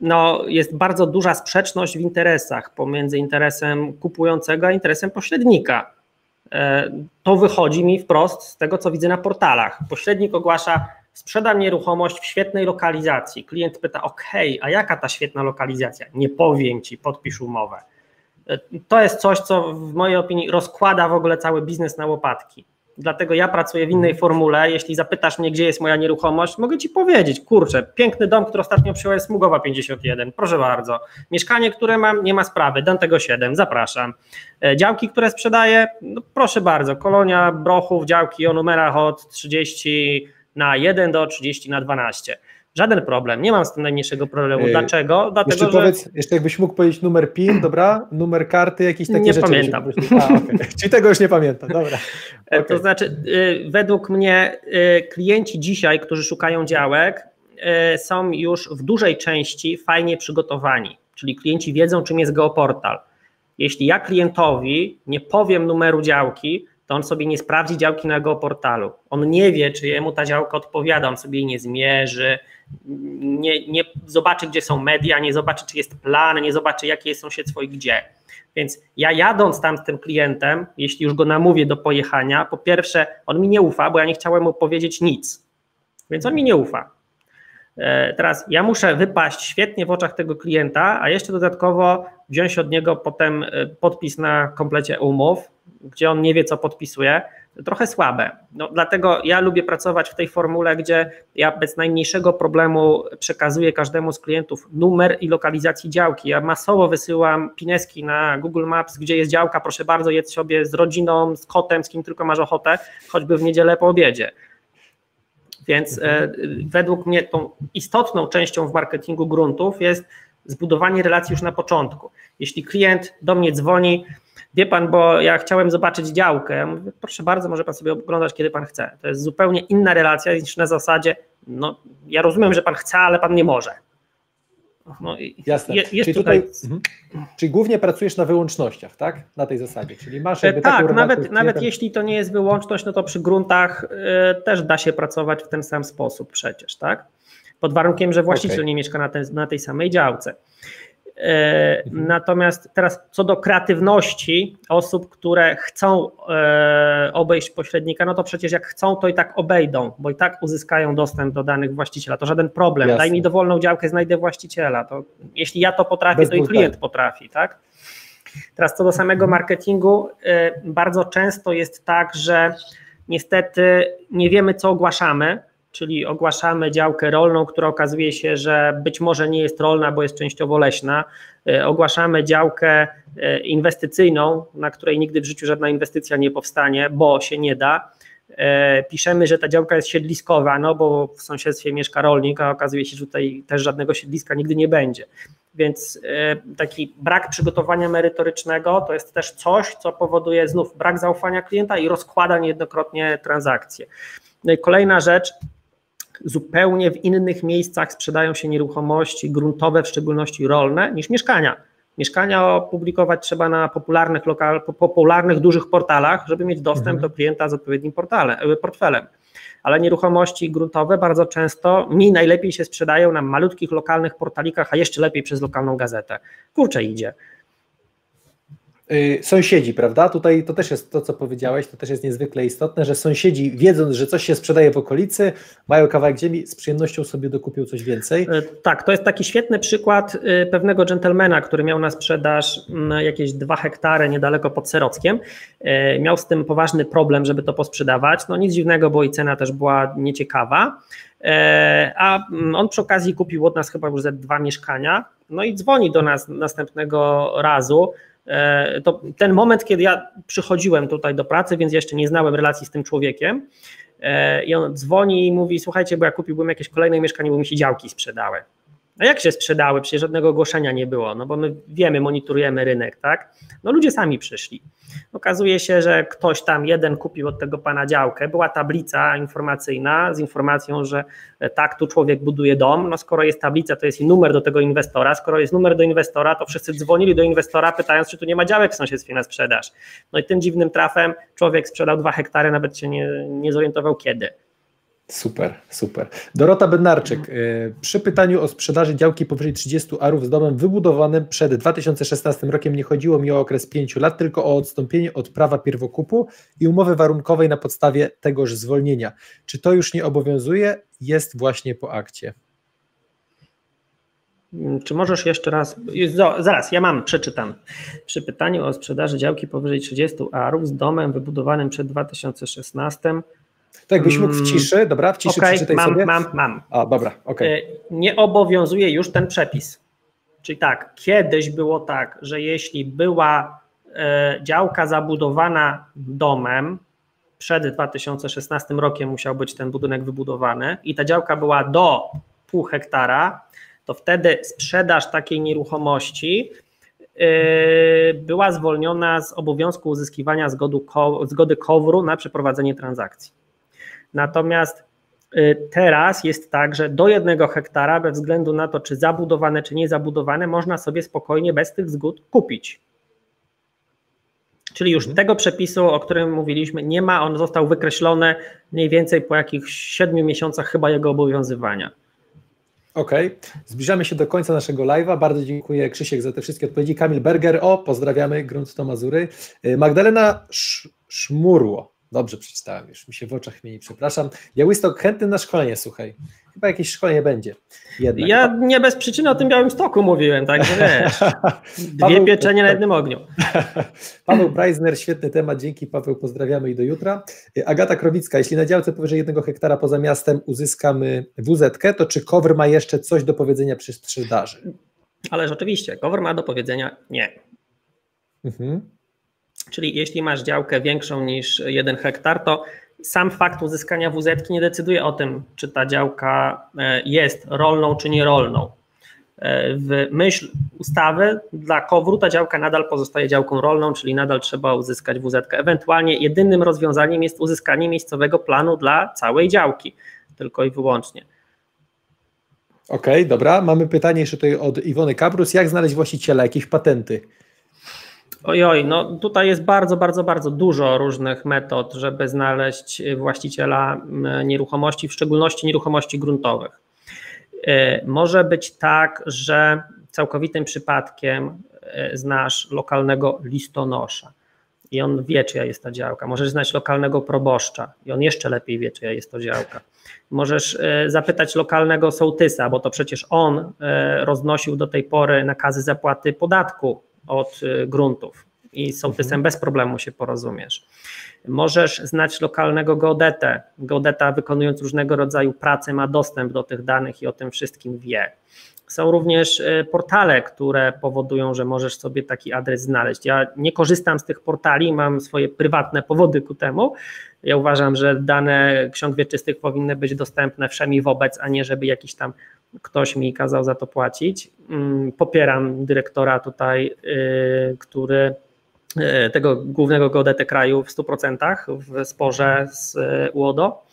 no, jest bardzo duża sprzeczność w interesach pomiędzy interesem kupującego a interesem pośrednika. To wychodzi mi wprost z tego, co widzę na portalach. Pośrednik ogłasza: sprzedam nieruchomość w świetnej lokalizacji. Klient pyta: OK, a jaka ta świetna lokalizacja? Nie powiem ci, podpisz umowę. To jest coś, co w mojej opinii rozkłada w ogóle cały biznes na łopatki. Dlatego ja pracuję w innej formule. Jeśli zapytasz mnie, gdzie jest moja nieruchomość, mogę ci powiedzieć: kurczę, piękny dom, który ostatnio przyjąłem, Smugowa 51, proszę bardzo. Mieszkanie, które mam, nie ma sprawy, Dantego 7, zapraszam. Działki, które sprzedaję, no proszę bardzo, Kolonia Brochów, działki o numerach od 30/1 do 30/12. Żaden problem, nie mam z tym najmniejszego problemu. Dlaczego? Dlatego, jeszcze powiedz, jeszcze jakbyś mógł powiedzieć numer PIN, dobra? Numer karty, jakieś takie nie rzeczy. Pamiętam. Okay. Czyli tego już nie pamiętam, dobra. Okay. To znaczy, według mnie klienci dzisiaj, którzy szukają działek, są już w dużej części fajnie przygotowani, czyli klienci wiedzą, czym jest geoportal. Jeśli ja klientowi nie powiem numeru działki, to on sobie nie sprawdzi działki na geoportalu. On nie wie, czy jemu ta działka odpowiada, on sobie jej nie zmierzy, nie zobaczy, gdzie są media, nie zobaczy, czy jest plan, nie zobaczy, jakie jest sąsiedztwo i gdzie. Więc ja jadąc tam z tym klientem, jeśli już go namówię do pojechania, po pierwsze, on mi nie ufa, bo ja nie chciałem mu powiedzieć nic, więc on mi nie ufa. Teraz ja muszę wypaść świetnie w oczach tego klienta, a jeszcze dodatkowo wziąć od niego potem podpis na komplecie umów, gdzie on nie wie, co podpisuje. Trochę słabe. No, dlatego ja lubię pracować w tej formule, gdzie ja bez najmniejszego problemu przekazuję każdemu z klientów numer i lokalizację działki. Ja masowo wysyłam pineski na Google Maps, gdzie jest działka, proszę bardzo, jedź sobie z rodziną, z kotem, z kim tylko masz ochotę, choćby w niedzielę po obiedzie. Więc według mnie tą istotną częścią w marketingu gruntów jest zbudowanie relacji już na początku. Jeśli klient do mnie dzwoni: wie pan, bo ja chciałem zobaczyć działkę, ja mówię: proszę bardzo, może pan sobie oglądać, kiedy pan chce. To jest zupełnie inna relacja niż na zasadzie: no ja rozumiem, że pan chce, ale pan nie może. No, jasne. Jest czyli głównie pracujesz na wyłącznościach, tak? Na tej zasadzie, czyli masz jakby tak, taką nawet jeśli to nie jest wyłączność, no to przy gruntach też da się pracować w ten sam sposób przecież, tak? Pod warunkiem, że właściciel nie mieszka na tej samej działce. Natomiast teraz co do kreatywności osób, które chcą obejść pośrednika, no to przecież jak chcą, to i tak obejdą, bo i tak uzyskają dostęp do danych właściciela. To żaden problem. Jasne. Daj mi dowolną działkę, znajdę właściciela. To jeśli ja to potrafię, to i klient potrafi, tak? Teraz co do samego marketingu, bardzo często jest tak, że niestety nie wiemy, co ogłaszamy, czyli ogłaszamy działkę rolną, która okazuje się, że być może nie jest rolna, bo jest częściowo leśna. Ogłaszamy działkę inwestycyjną, na której nigdy w życiu żadna inwestycja nie powstanie, bo się nie da. Piszemy, że ta działka jest siedliskowa, no bo w sąsiedztwie mieszka rolnik, a okazuje się, że tutaj też żadnego siedliska nigdy nie będzie. Więc taki brak przygotowania merytorycznego to jest też coś, co powoduje znów brak zaufania klienta i rozkłada niejednokrotnie transakcje. No i kolejna rzecz, zupełnie w innych miejscach sprzedają się nieruchomości gruntowe, w szczególności rolne, niż mieszkania. Mieszkania opublikować trzeba na popularnych dużych portalach, żeby mieć dostęp do klienta z odpowiednim portfelem. Ale nieruchomości gruntowe bardzo często najlepiej się sprzedają na malutkich, lokalnych portalikach, a jeszcze lepiej przez lokalną gazetę. Kurczę, idzie. Sąsiedzi, prawda? Tutaj to też jest to, co powiedziałeś, to też jest niezwykle istotne, że sąsiedzi, wiedząc, że coś się sprzedaje w okolicy, mają kawałek ziemi, z przyjemnością sobie dokupią coś więcej. Tak, to jest taki świetny przykład pewnego dżentelmena, który miał na sprzedaż jakieś 2 hektary niedaleko pod Serockiem. Miał z tym poważny problem, żeby to posprzedawać. No nic dziwnego, bo i cena też była nieciekawa. A on przy okazji kupił od nas chyba już ze 2 mieszkania, no i dzwoni do nas następnego razu. To ten moment, kiedy ja przychodziłem tutaj do pracy, więc jeszcze nie znałem relacji z tym człowiekiem, i on dzwoni i mówi: słuchajcie, bo ja kupiłbym jakieś kolejne mieszkanie, bo mi się działki sprzedały. A jak się sprzedały? Przecież żadnego ogłoszenia nie było, no bo my wiemy, monitorujemy rynek, tak? No ludzie sami przyszli. Okazuje się, że ktoś tam jeden kupił od tego pana działkę, była tablica informacyjna z informacją, że tak, tu człowiek buduje dom, no skoro jest tablica, to jest i numer do tego inwestora, skoro jest numer do inwestora, to wszyscy dzwonili do inwestora, pytając, czy tu nie ma działek w sąsiedztwie na sprzedaż. No i tym dziwnym trafem człowiek sprzedał 2 hektary, nawet się nie zorientował kiedy. Super, super. Dorota Bednarczyk. Przy pytaniu o sprzedaży działki powyżej 30 arów z domem wybudowanym przed 2016 rokiem nie chodziło mi o okres 5 lat, tylko o odstąpienie od prawa pierwokupu i umowy warunkowej na podstawie tegoż zwolnienia. Czy to już nie obowiązuje? Jest właśnie po akcie. Czy możesz jeszcze raz? Zaraz, przeczytam. Przy pytaniu o sprzedaży działki powyżej 30 arów z domem wybudowanym przed 2016. To jakbyś mógł w ciszy, dobra? W ciszy przeczytaj sobie. Mam. A, dobra, okej. Nie obowiązuje już ten przepis. Czyli tak, kiedyś było tak, że jeśli była działka zabudowana domem, przed 2016 rokiem musiał być ten budynek wybudowany i ta działka była do pół hektara, to wtedy sprzedaż takiej nieruchomości była zwolniona z obowiązku uzyskiwania zgody KOWR-u na przeprowadzenie transakcji. Natomiast teraz jest tak, że do 1 hektara, bez względu na to, czy zabudowane, czy niezabudowane, można sobie spokojnie bez tych zgód kupić. Czyli już tego przepisu, o którym mówiliśmy, nie ma, on został wykreślony mniej więcej po jakichś 7 miesiącach chyba jego obowiązywania. Okej, zbliżamy się do końca naszego live'a. Bardzo dziękuję, Krzysiek, za te wszystkie odpowiedzi. Kamil Berger, pozdrawiamy, Grunt to Mazury. Magdalena Szmurło, dobrze przeczytałem, już mi się w oczach mieni, przepraszam. Białystok chętny na szkolenie, słuchaj. Chyba jakieś szkolenie będzie. Jednak. Ja nie bez przyczyny o tym Białymstoku mówiłem, także wiesz, dwie pieczenie na jednym ogniu. Paweł Preisner, świetny temat, dzięki Paweł, pozdrawiamy i do jutra. Agata Krowicka, jeśli na działce powyżej 1 hektara poza miastem uzyskamy WZ-kę, to czy KOWR ma jeszcze coś do powiedzenia przy sprzedaży? Ależ oczywiście, KOWR ma do powiedzenia nie. Czyli jeśli masz działkę większą niż 1 hektar, to sam fakt uzyskania WZ-ki nie decyduje o tym, czy ta działka jest rolną, czy nierolną. W myśl ustawy dla KOWR-u ta działka nadal pozostaje działką rolną, czyli nadal trzeba uzyskać WZ-kę. Ewentualnie jedynym rozwiązaniem jest uzyskanie miejscowego planu dla całej działki, tylko i wyłącznie. Okej, dobra. Mamy pytanie jeszcze tutaj od Iwony Kaprus. Jak znaleźć właściciela, jakieś patenty? Ojoj, no tutaj jest bardzo dużo różnych metod, żeby znaleźć właściciela nieruchomości, w szczególności nieruchomości gruntowych. Może być tak, że całkowitym przypadkiem znasz lokalnego listonosza i on wie, czyja jest ta działka. Możesz znać lokalnego proboszcza i on jeszcze lepiej wie, czyja jest to działka. Możesz zapytać lokalnego sołtysa, bo to przecież on roznosił do tej pory nakazy zapłaty podatku od gruntów i z sołtysem bez problemu się porozumiesz. Możesz znać lokalnego geodetę. Geodeta, wykonując różnego rodzaju prace, ma dostęp do tych danych i o tym wszystkim wie. Są również portale, które powodują, że możesz sobie taki adres znaleźć. Ja nie korzystam z tych portali, mam swoje prywatne powody ku temu. Ja uważam, że dane ksiąg wieczystych powinny być dostępne wszemi wobec, a nie żeby jakiś tam ktoś mi kazał za to płacić. Popieram dyrektora tutaj, który tego głównego geodetę kraju w 100% w sporze z UODO.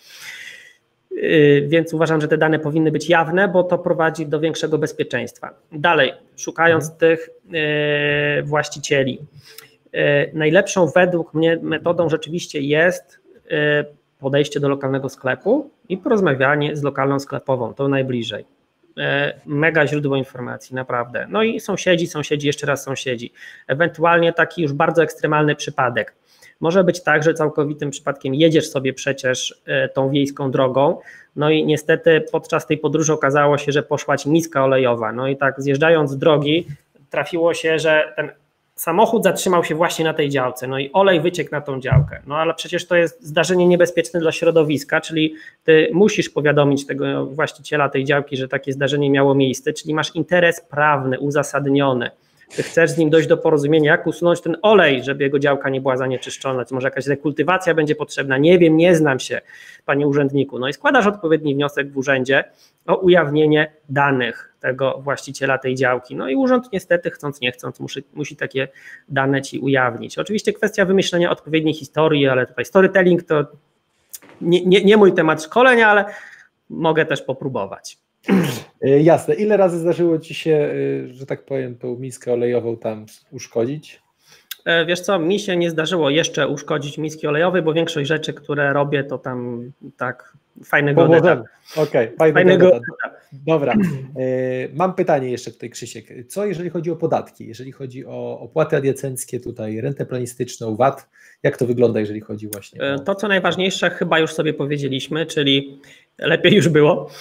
Więc uważam, że te dane powinny być jawne, bo to prowadzi do większego bezpieczeństwa. Dalej, szukając tych właścicieli, najlepszą według mnie metodą rzeczywiście jest podejście do lokalnego sklepu i porozmawianie z lokalną sklepową, to najbliżej. Mega źródło informacji, naprawdę. No i sąsiedzi, jeszcze raz sąsiedzi. Ewentualnie taki już bardzo ekstremalny przypadek. Może być tak, że całkowitym przypadkiem jedziesz sobie przecież tą wiejską drogą, no i niestety podczas tej podróży okazało się, że poszła ci miska olejowa. No i tak zjeżdżając z drogi trafiło się, że ten samochód zatrzymał się właśnie na tej działce, no i olej wyciekł na tą działkę. No ale przecież to jest zdarzenie niebezpieczne dla środowiska, czyli ty musisz powiadomić tego właściciela tej działki, że takie zdarzenie miało miejsce, czyli masz interes prawny, uzasadniony. Ty chcesz z nim dojść do porozumienia, jak usunąć ten olej, żeby jego działka nie była zanieczyszczona, czy może jakaś rekultywacja będzie potrzebna, nie wiem, nie znam się, panie urzędniku. No i składasz odpowiedni wniosek w urzędzie o ujawnienie danych tego właściciela tej działki. No i urząd niestety, chcąc nie chcąc, musi takie dane ci ujawnić. Oczywiście kwestia wymyślenia odpowiedniej historii, ale tutaj storytelling to nie mój temat szkolenia, ale mogę też popróbować. Jasne. Ile razy zdarzyło ci się, że tak powiem, tą miskę olejową tam uszkodzić? Wiesz co, mi się nie zdarzyło jeszcze uszkodzić miski olejowej, bo większość rzeczy, które robię, to tam tak fajnego deta. Okej, fajnego deta. Dobra, mam pytanie jeszcze tutaj, Krzysiek. Co jeżeli chodzi o podatki, jeżeli chodzi o opłaty adiacenckie tutaj, rentę planistyczną, VAT, jak to wygląda, jeżeli chodzi właśnie o... To, co najważniejsze, chyba już sobie powiedzieliśmy, czyli lepiej już było.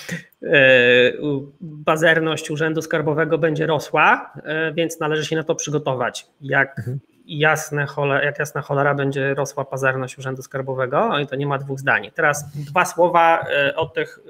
Pazerność Urzędu Skarbowego będzie rosła, więc należy się na to przygotować. Jak jasna cholera będzie rosła pazerność Urzędu Skarbowego, i to nie ma dwóch zdań. Teraz dwa słowa o tych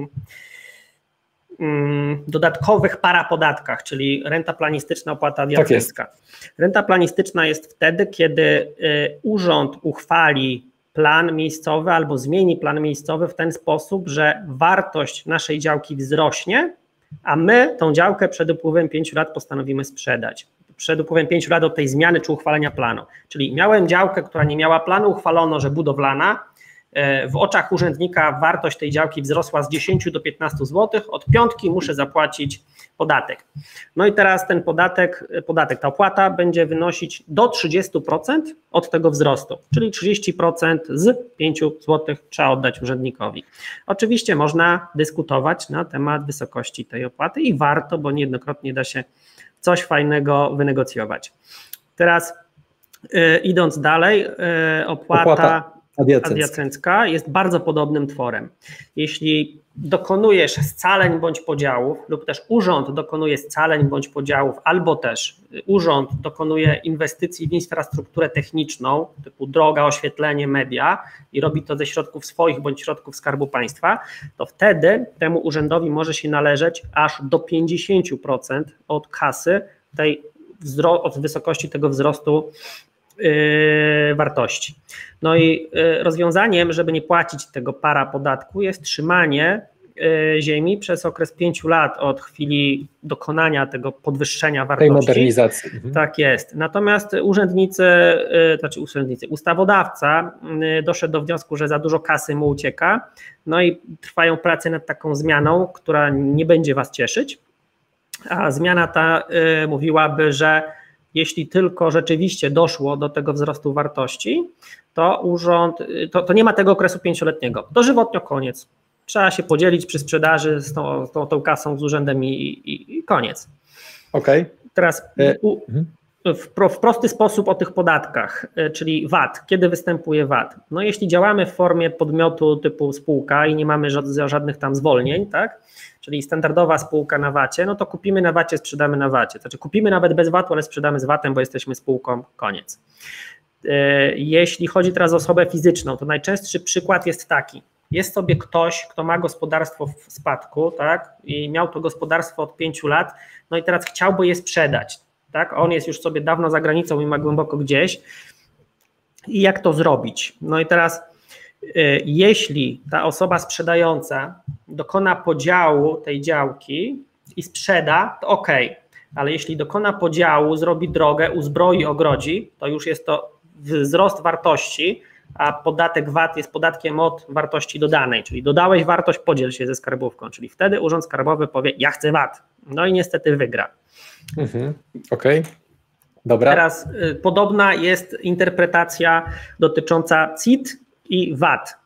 dodatkowych parapodatkach, czyli renta planistyczna, opłata adiacencka. Tak, renta planistyczna jest wtedy, kiedy urząd uchwali plan miejscowy albo zmieni plan miejscowy w ten sposób, że wartość naszej działki wzrośnie, a my tą działkę przed upływem 5 lat postanowimy sprzedać. Przed upływem 5 lat od tej zmiany czy uchwalenia planu. Czyli miałem działkę, która nie miała planu, uchwalono, że budowlana. W oczach urzędnika wartość tej działki wzrosła z 10 do 15 zł, od piątki muszę zapłacić podatek. No i teraz ten podatek, ta opłata będzie wynosić do 30% od tego wzrostu, czyli 30% z 5 zł trzeba oddać urzędnikowi. Oczywiście można dyskutować na temat wysokości tej opłaty i warto, bo niejednokrotnie da się coś fajnego wynegocjować. Teraz idąc dalej, opłata adiacencka jest bardzo podobnym tworem. Jeśli dokonujesz scaleń bądź podziałów lub też urząd dokonuje scaleń bądź podziałów, albo też urząd dokonuje inwestycji w infrastrukturę techniczną typu droga, oświetlenie, media i robi to ze środków swoich bądź środków Skarbu Państwa, to wtedy temu urzędowi może się należeć aż do 50% od kasy od wysokości tego wzrostu wartości. No i rozwiązaniem, żeby nie płacić tego parapodatku, jest trzymanie ziemi przez okres 5 lat od chwili dokonania tego podwyższenia wartości. Tej modernizacji. Tak jest. Natomiast ustawodawca doszedł do wniosku, że za dużo kasy mu ucieka, no i trwają prace nad taką zmianą, która nie będzie Was cieszyć, a zmiana ta mówiłaby, że jeśli tylko rzeczywiście doszło do tego wzrostu wartości, to urząd, to nie ma tego okresu 5-letniego. Dożywotnio koniec. Trzeba się podzielić przy sprzedaży z tą kasą z urzędem i koniec. Okej. Teraz w prosty sposób o tych podatkach, czyli VAT. Kiedy występuje VAT? No jeśli działamy w formie podmiotu typu spółka i nie mamy żadnych tam zwolnień, tak? Czyli standardowa spółka na VAT-cie, no to kupimy na VAT-cie, sprzedamy na VAT-cie. Znaczy kupimy nawet bez VAT-u, ale sprzedamy z VAT-em, bo jesteśmy spółką, koniec. Jeśli chodzi teraz o osobę fizyczną, to najczęstszy przykład jest taki. Jest sobie ktoś, kto ma gospodarstwo w spadku, tak? I miał to gospodarstwo od 5 lat, no i teraz chciałby je sprzedać. Tak? On jest już sobie dawno za granicą i ma głęboko gdzieś. I jak to zrobić? No i teraz jeśli ta osoba sprzedająca dokona podziału tej działki i sprzeda, to ok, ale jeśli dokona podziału, zrobi drogę, uzbroi, ogrodzi, to już jest to wzrost wartości, a podatek VAT jest podatkiem od wartości dodanej, czyli dodałeś wartość, podziel się ze skarbówką, czyli wtedy Urząd Skarbowy powie, ja chcę VAT, no i niestety wygra. Okej. Dobra. Teraz podobna jest interpretacja dotycząca CIT i VAT.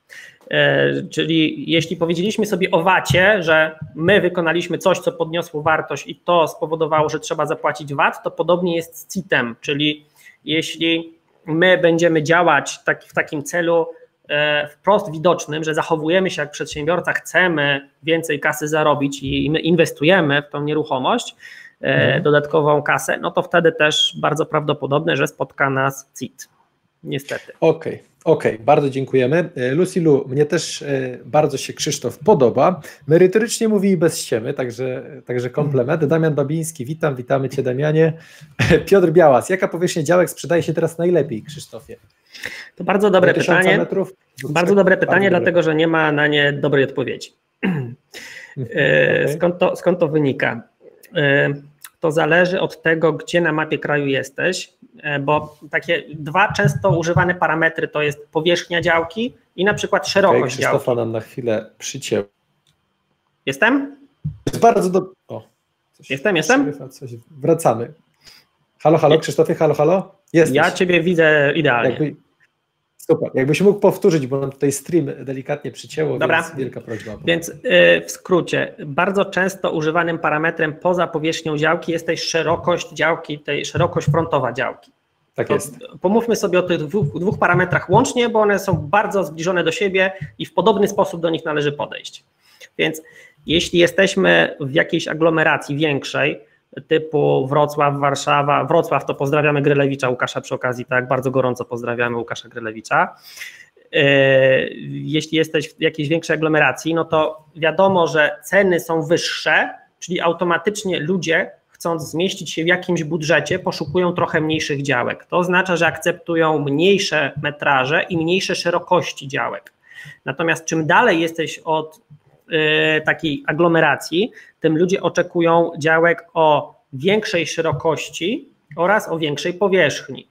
Czyli jeśli powiedzieliśmy sobie o VAT-cie, że my wykonaliśmy coś, co podniosło wartość i to spowodowało, że trzeba zapłacić VAT, to podobnie jest z CIT-em, czyli jeśli my będziemy działać w takim celu wprost widocznym, że zachowujemy się jak przedsiębiorca, chcemy więcej kasy zarobić i my inwestujemy w tą nieruchomość, dodatkową kasę, no to wtedy też bardzo prawdopodobne, że spotka nas CIT. Niestety. Okej, bardzo dziękujemy. Lucy Lu, mnie też bardzo się Krzysztof podoba. Merytorycznie mówi i bez ściemy, także komplement. Damian Babiński, witamy Cię Damianie. Piotr Białas, jaka powierzchnia działek sprzedaje się teraz najlepiej, Krzysztofie? To bardzo dobre pytanie. Bardzo dobre pytanie, dlatego że nie ma na nie dobrej odpowiedzi. Skąd to wynika? To zależy od tego, gdzie na mapie kraju jesteś, bo takie dwa często używane parametry to jest powierzchnia działki i na przykład szerokość działki. Krzysztofa nam na chwilę przycięło. Jestem? Jest bardzo dobrze. Jestem? Wracamy. Halo, Krzysztofie, halo? Jesteś. Ja Ciebie widzę idealnie. Super. Jakbyś mógł powtórzyć, bo nam tutaj stream delikatnie przycięło, Dobra. więc wielka prośba. Więc w skrócie, bardzo często używanym parametrem poza powierzchnią działki jest też szerokość działki, szerokość frontowa działki. Tak jest. Pomówmy sobie o tych dwóch parametrach łącznie, bo one są bardzo zbliżone do siebie i w podobny sposób do nich należy podejść. Więc jeśli jesteśmy w jakiejś aglomeracji większej, typu Wrocław, Warszawa, Wrocław to pozdrawiamy Grylewicza Łukasza przy okazji, tak, bardzo gorąco pozdrawiamy Łukasza Grylewicza. Jeśli jesteś w jakiejś większej aglomeracji, no to wiadomo, że ceny są wyższe, czyli automatycznie ludzie, chcąc zmieścić się w jakimś budżecie, poszukują trochę mniejszych działek. To oznacza, że akceptują mniejsze metraże i mniejsze szerokości działek. Natomiast czym dalej jesteś od takiej aglomeracji, tym ludzie oczekują działek o większej szerokości oraz o większej powierzchni.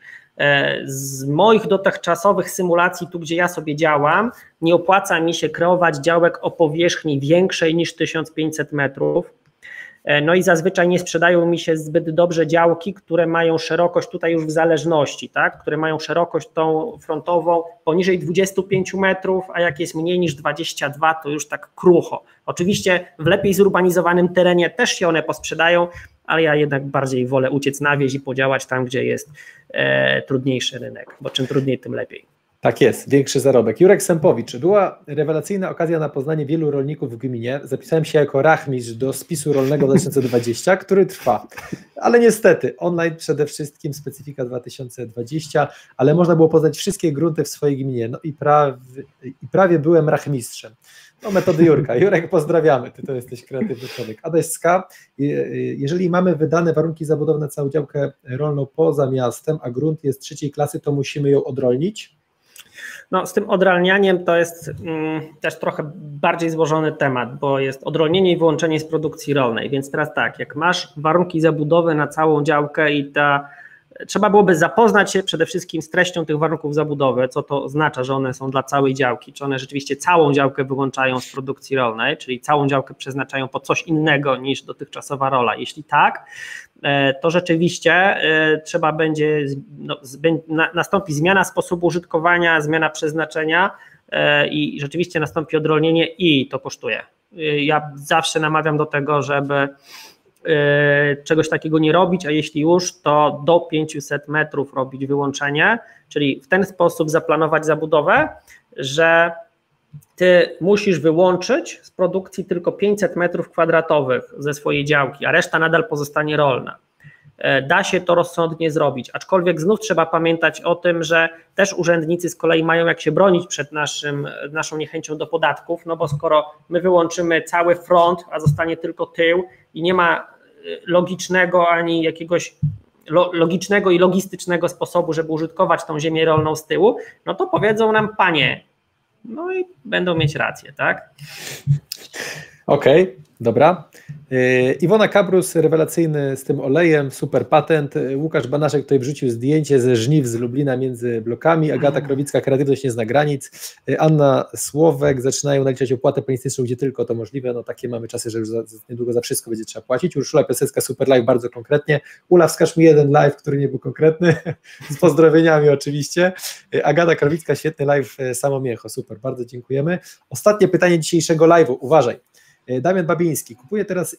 Z moich dotychczasowych symulacji, tu gdzie ja sobie działam, nie opłaca mi się kreować działek o powierzchni większej niż 1500 metrów. No i zazwyczaj nie sprzedają mi się zbyt dobrze działki, które mają szerokość tutaj już w zależności, tak? Które mają szerokość tą frontową poniżej 25 metrów, a jak jest mniej niż 22, to już tak krucho. Oczywiście w lepiej zurbanizowanym terenie też się one posprzedają, ale ja jednak bardziej wolę uciec na wieś i podziałać tam, gdzie jest trudniejszy rynek, bo czym trudniej, tym lepiej. Tak jest, większy zarobek. Jurek Sępowicz. Była rewelacyjna okazja na poznanie wielu rolników w gminie. Zapisałem się jako rachmistrz do spisu rolnego 2020, który trwa. Ale niestety, online przede wszystkim, specyfika 2020, ale można było poznać wszystkie grunty w swojej gminie. No i prawie byłem rachmistrzem. No metody Jurka. Jurek, pozdrawiamy. Ty to jesteś kreatywny człowiek. Adaś Ska. Jeżeli mamy wydane warunki zabudowy na całą działkę rolną poza miastem, a grunt jest trzeciej klasy, to musimy ją odrolnić? No, z tym odralnianiem to jest też trochę bardziej złożony temat, bo jest odrolnienie i wyłączenie z produkcji rolnej, więc teraz tak, jak masz warunki zabudowy na całą działkę i trzeba byłoby zapoznać się przede wszystkim z treścią tych warunków zabudowy, co to oznacza, że one są dla całej działki, czy one rzeczywiście całą działkę wyłączają z produkcji rolnej, czyli całą działkę przeznaczają pod coś innego niż dotychczasowa rola. Jeśli tak, to rzeczywiście trzeba będzie, nastąpi zmiana sposobu użytkowania, zmiana przeznaczenia i rzeczywiście nastąpi odrolnienie i to kosztuje. Ja zawsze namawiam do tego, żeby czegoś takiego nie robić, a jeśli już, to do 500 metrów robić wyłączenie, czyli w ten sposób zaplanować zabudowę, że ty musisz wyłączyć z produkcji tylko 500 metrów kwadratowych ze swojej działki, a reszta nadal pozostanie rolna. Da się to rozsądnie zrobić, aczkolwiek znów trzeba pamiętać o tym, że też urzędnicy z kolei mają jak się bronić przed naszą niechęcią do podatków, no bo skoro my wyłączymy cały front, a zostanie tylko tył i nie ma logicznego ani jakiegoś logicznego i logistycznego sposobu, żeby użytkować tą ziemię rolną z tyłu, no to powiedzą nam panie, no i będą mieć rację, tak? Okej, dobra. Iwona Kabrus, rewelacyjny z tym olejem, super patent. Łukasz Banaszek tutaj wrzucił zdjęcie ze żniw z Lublina między blokami. Agata Krowicka, kreatywność nie zna granic. Anna Słowek, zaczynają naliczać opłatę planistyczną, gdzie tylko to możliwe. No takie mamy czasy, że już niedługo za wszystko będzie trzeba płacić. Urszula Piasecka, super live, bardzo konkretnie. Ula, wskaż mi jeden live, który nie był konkretny, z pozdrowieniami oczywiście. Agata Krowicka, świetny live, samo miecho, super, bardzo dziękujemy. Ostatnie pytanie dzisiejszego live'u, uważaj. Damian Babiński, kupuje teraz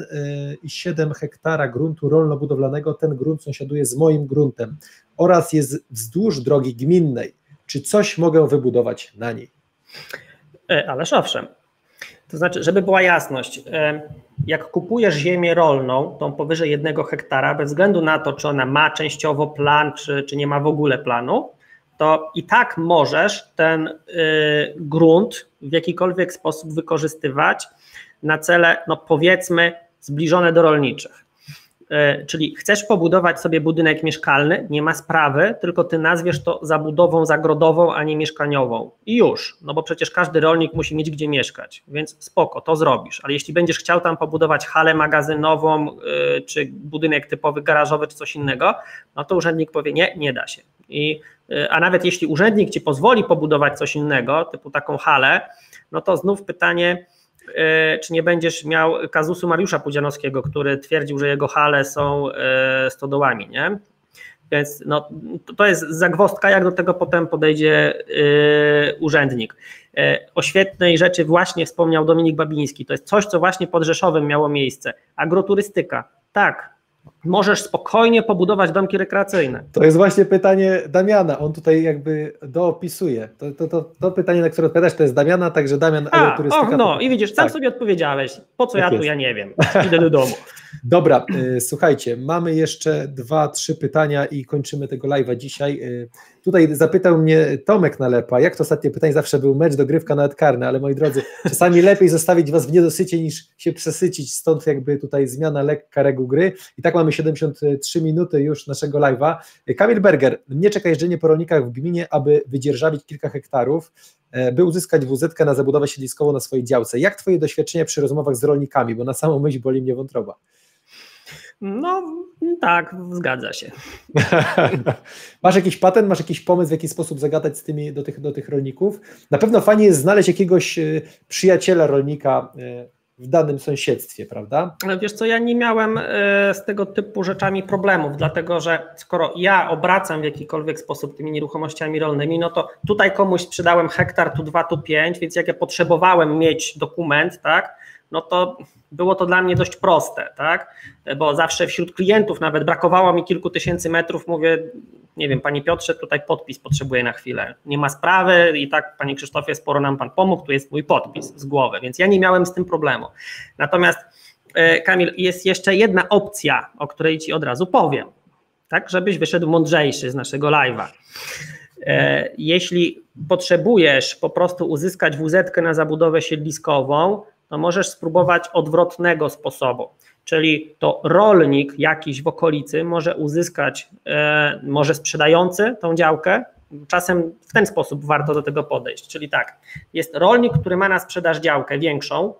1,7 hektara gruntu rolno-budowlanego, ten grunt sąsiaduje z moim gruntem oraz jest wzdłuż drogi gminnej. Czy coś mogę wybudować na niej? Ależ owszem. To znaczy, żeby była jasność, jak kupujesz ziemię rolną, tą powyżej 1 hektara, bez względu na to, czy ona ma częściowo plan, czy nie ma w ogóle planu, to i tak możesz ten grunt w jakikolwiek sposób wykorzystywać na cele, no powiedzmy, zbliżone do rolniczych. Czyli chcesz pobudować sobie budynek mieszkalny, nie ma sprawy, tylko ty nazwiesz to zabudową zagrodową, a nie mieszkaniową. I już, no bo przecież każdy rolnik musi mieć gdzie mieszkać, więc spoko, to zrobisz. Ale jeśli będziesz chciał tam pobudować halę magazynową, czy budynek typowy garażowy, czy coś innego, no to urzędnik powie nie, nie da się. A nawet jeśli urzędnik ci pozwoli pobudować coś innego, typu taką halę, no to znów pytanie, czy nie będziesz miał kazusu Mariusza Pudzianowskiego, który twierdził, że jego hale są stodołami, nie? Więc no, to jest zagwozdka, jak do tego potem podejdzie urzędnik. O świetnej rzeczy właśnie wspomniał Dominik Babiński. To jest coś, co właśnie pod Rzeszowem miało miejsce. Agroturystyka. Tak, możesz spokojnie pobudować domki rekreacyjne. To jest właśnie pytanie Damiana, on tutaj jakby doopisuje. To pytanie, na które odpowiadasz, to jest Damiana, także Damian, agroturystyka. No i widzisz, sam tak. sobie odpowiedziałeś. Po co Tak ja tu, ja nie wiem. Idę do domu. Dobra, słuchajcie, mamy jeszcze 2-3 pytania i kończymy tego live'a dzisiaj. Tutaj zapytał mnie Tomek Nalepa, jak to ostatnie pytanie, zawsze był mecz, dogrywka nawet karny, ale moi drodzy, czasami lepiej zostawić was w niedosycie niż się przesycić, stąd jakby tutaj zmiana lekka reguł gry. I tak mamy 73 minuty już naszego live'a. Kamil Berger, mnie czeka jeżdżenie po rolnikach w gminie, aby wydzierżawić kilka hektarów, by uzyskać WZ na zabudowę siedliskową na swojej działce. Jak twoje doświadczenia przy rozmowach z rolnikami, bo na samą myśl boli mnie wątroba. No tak, zgadza się. Masz jakiś patent, masz jakiś pomysł, w jaki sposób zagadać z tymi, do tych rolników? Na pewno fajnie jest znaleźć jakiegoś przyjaciela rolnika w danym sąsiedztwie, prawda? Wiesz co, ja nie miałem z tego typu rzeczami problemów, dlatego że skoro ja obracam w jakikolwiek sposób tymi nieruchomościami rolnymi, no to tutaj komuś sprzedałem hektar, tu 2, tu 5, więc jak ja potrzebowałem mieć dokument, tak, no to było to dla mnie dość proste, tak? Bo zawsze wśród klientów nawet brakowało mi kilku tysięcy metrów, mówię, nie wiem, panie Piotrze, tutaj podpis potrzebuję na chwilę, nie ma sprawy i tak, panie Krzysztofie, sporo nam pan pomógł, tu jest mój podpis z głowy, więc ja nie miałem z tym problemu. Natomiast Kamil, jest jeszcze jedna opcja, o której ci od razu powiem, tak, żebyś wyszedł mądrzejszy z naszego live'a. Jeśli potrzebujesz po prostu uzyskać WZ-kę na zabudowę siedliskową, to możesz spróbować odwrotnego sposobu, czyli to rolnik jakiś w okolicy może uzyskać, może sprzedający tą działkę, czasem w ten sposób warto do tego podejść, czyli tak, jest rolnik, który ma na sprzedaż działkę większą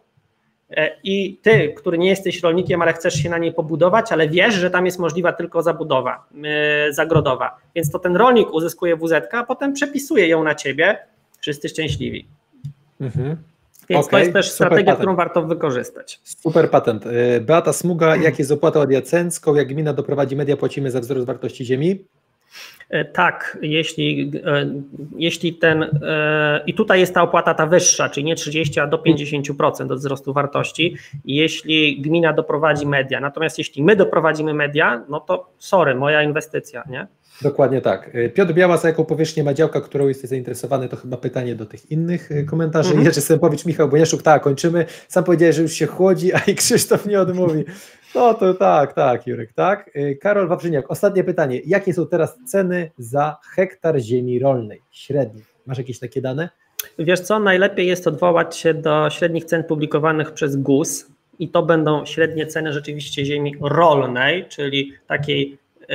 i ty, który nie jesteś rolnikiem, ale chcesz się na niej pobudować, ale wiesz, że tam jest możliwa tylko zabudowa zagrodowa, więc to ten rolnik uzyskuje WZ-kę, a potem przepisuje ją na ciebie, wszyscy szczęśliwi. Mhm. Więc to jest też strategia, patent, którą warto wykorzystać. Super patent. Beata Smuga, jak jest opłata adiacencką, jak gmina doprowadzi media, płacimy za wzrost wartości ziemi? Tak, jeśli ten, i tutaj jest ta opłata ta wyższa, czyli nie 30, a do 50% od wzrostu wartości, jeśli gmina doprowadzi media, natomiast jeśli my doprowadzimy media, no to sorry, moja inwestycja, nie? Dokładnie tak. Piotr Białas, jaką powierzchnię ma działka, którą jesteś zainteresowany, to chyba pytanie do tych innych komentarzy. Jerzy Sępowicz, Michał Boniaszczuk, tak, kończymy. Sam powiedziałeś, że już się chłodzi, a i Krzysztof nie odmówi. No to tak, Jurek, tak. Karol Wawrzyniak, ostatnie pytanie. Jakie są teraz ceny za hektar ziemi rolnej? Średnie. Masz jakieś takie dane? Wiesz co, najlepiej jest odwołać się do średnich cen publikowanych przez GUS i to będą średnie ceny rzeczywiście ziemi rolnej, czyli takiej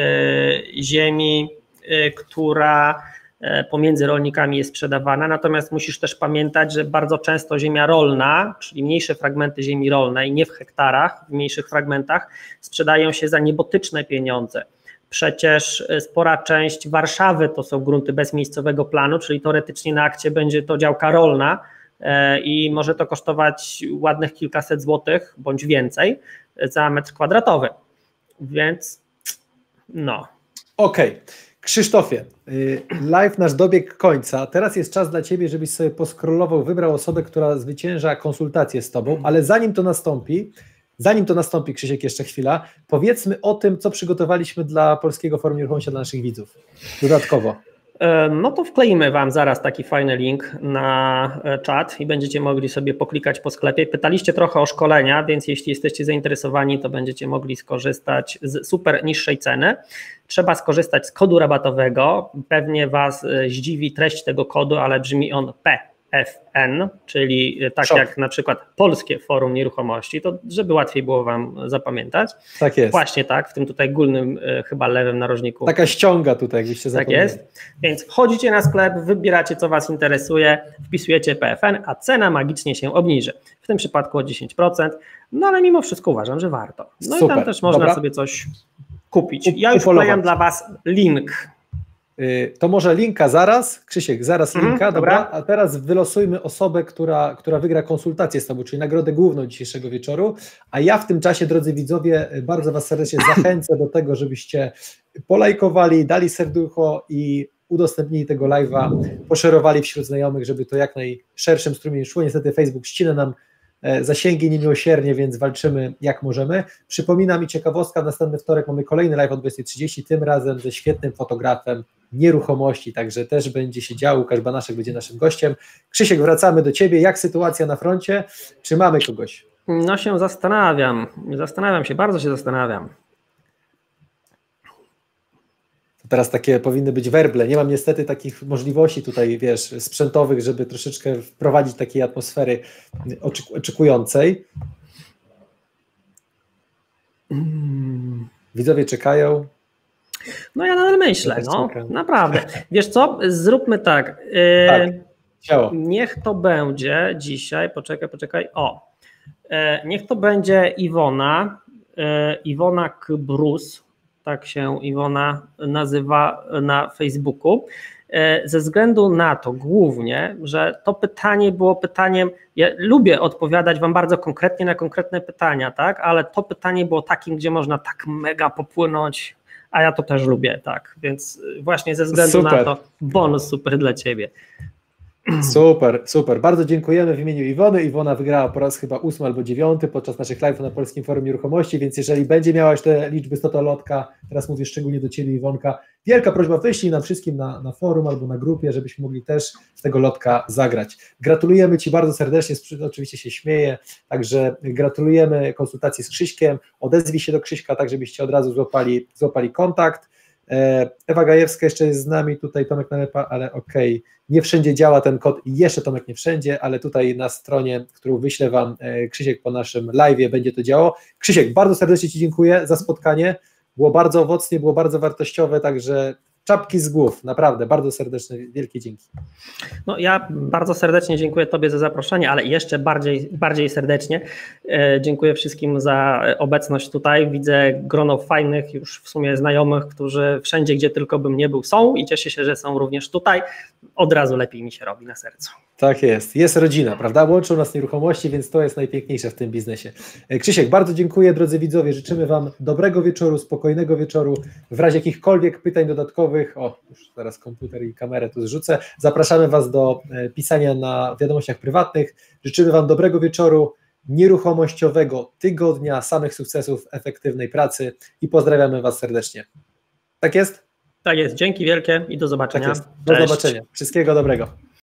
ziemi, która pomiędzy rolnikami jest sprzedawana, natomiast musisz też pamiętać, że bardzo często ziemia rolna, czyli mniejsze fragmenty ziemi rolnej, nie w hektarach, w mniejszych fragmentach, sprzedają się za niebotyczne pieniądze. Przecież spora część Warszawy to są grunty bez miejscowego planu, czyli teoretycznie na akcie będzie to działka rolna i może to kosztować ładnych kilkaset złotych bądź więcej za metr kwadratowy, więc no. Okej. Krzysztofie, live nasz dobiegł końca. Teraz jest czas dla Ciebie, żebyś sobie poskrolował, wybrał osobę, która zwycięża konsultację z Tobą, ale zanim to nastąpi, Krzysiek, jeszcze chwila, powiedzmy o tym, co przygotowaliśmy dla Polskiego Forum Nieruchomości dla naszych widzów. Dodatkowo. No to wkleimy Wam zaraz taki fajny link na czat i będziecie mogli sobie poklikać po sklepie. Pytaliście trochę o szkolenia, więc jeśli jesteście zainteresowani, to będziecie mogli skorzystać z super niższej ceny. Trzeba skorzystać z kodu rabatowego. Pewnie Was zdziwi treść tego kodu, ale brzmi on PFN, czyli tak jak na przykład Polskie Forum Nieruchomości, to żeby łatwiej było Wam zapamiętać. Tak jest. Właśnie tak, w tym tutaj górnym chyba lewym narożniku. Taka ściąga tutaj, jakbyście zapomnieli. Tak jest, więc wchodzicie na sklep, wybieracie co Was interesuje, wpisujecie PFN, a cena magicznie się obniży. W tym przypadku o 10%, no ale mimo wszystko uważam, że warto. No super. I tam też można sobie coś kupić. Ja już wklejam dla Was link. To może linka zaraz, Krzysiek, zaraz linka, dobra. A teraz wylosujmy osobę, która wygra konsultację z Tobą, czyli nagrodę główną dzisiejszego wieczoru, a ja w tym czasie, drodzy widzowie, bardzo Was serdecznie zachęcę do tego, żebyście polajkowali, dali serducho i udostępnili tego live'a, poszerowali wśród znajomych, żeby to jak najszerszym strumieniem szło. Niestety Facebook ścina nam zasięgi niemiłosiernie, więc walczymy jak możemy. Przypominam i ciekawostka, następny wtorek mamy kolejny live o 20:30, tym razem ze świetnym fotografem nieruchomości, także też będzie się działo, Łukasz Banaszek będzie naszym gościem. Krzysiek, wracamy do Ciebie, jak sytuacja na froncie, czy mamy kogoś? No się zastanawiam się, bardzo się zastanawiam. Teraz takie powinny być werble. Nie mam niestety takich możliwości tutaj, wiesz, sprzętowych, żeby troszeczkę wprowadzić takiej atmosfery oczekującej. Widzowie czekają. No ja nadal myślę, no naprawdę. Wiesz co, zróbmy tak. Ciało. Niech to będzie dzisiaj, poczekaj, niech to będzie Iwona Kbrus, tak się Iwona nazywa na Facebooku, ze względu na to głównie, że to pytanie było pytaniem, ja lubię odpowiadać Wam bardzo konkretnie na konkretne pytania, tak, ale to pytanie było takim, gdzie można tak mega popłynąć, a ja to też lubię, tak, więc właśnie ze względu na to bonus super dla Ciebie. Super. Bardzo dziękujemy w imieniu Iwony. Iwona wygrała po raz chyba 8 albo 9 podczas naszych live'ów na Polskim Forum Nieruchomości, więc jeżeli będzie miałaś te liczby 100 lotka, teraz mówię szczególnie do Ciebie, Iwonka, wielka prośba, wyślij nam wszystkim na forum albo na grupie, żebyśmy mogli też z tego lotka zagrać. Gratulujemy Ci bardzo serdecznie, oczywiście się śmieję, także gratulujemy konsultacji z Krzyśkiem, odezwij się do Krzyśka, tak żebyście od razu złapali kontakt. Ewa Gajewska jeszcze jest z nami, tutaj Tomek Nalepa, ale okej, nie wszędzie działa ten kod i jeszcze Tomek nie wszędzie, ale tutaj na stronie, którą wyślę Wam Krzysiek po naszym live'ie będzie to działo. Krzysiek, bardzo serdecznie Ci dziękuję za spotkanie, było bardzo owocnie, było bardzo wartościowe, także czapki z głów, naprawdę, bardzo serdeczne, wielkie dzięki. No ja bardzo serdecznie dziękuję Tobie za zaproszenie, ale jeszcze bardziej serdecznie dziękuję wszystkim za obecność tutaj. Widzę grono fajnych już w sumie znajomych, którzy wszędzie, gdzie tylko bym nie był, są i cieszę się, że są również tutaj. Od razu lepiej mi się robi na sercu. Tak jest rodzina, prawda? Łączą nas nieruchomości, więc to jest najpiękniejsze w tym biznesie. Krzysiek, bardzo dziękuję, drodzy widzowie, życzymy Wam dobrego wieczoru, spokojnego wieczoru, w razie jakichkolwiek pytań dodatkowych, już zaraz komputer i kamerę tu zrzucę, zapraszamy Was do pisania na wiadomościach prywatnych, życzymy Wam dobrego wieczoru, nieruchomościowego tygodnia, samych sukcesów, efektywnej pracy i pozdrawiamy Was serdecznie. Tak jest? Tak jest, dzięki wielkie i do zobaczenia. Tak jest. Do zobaczenia, wszystkiego dobrego.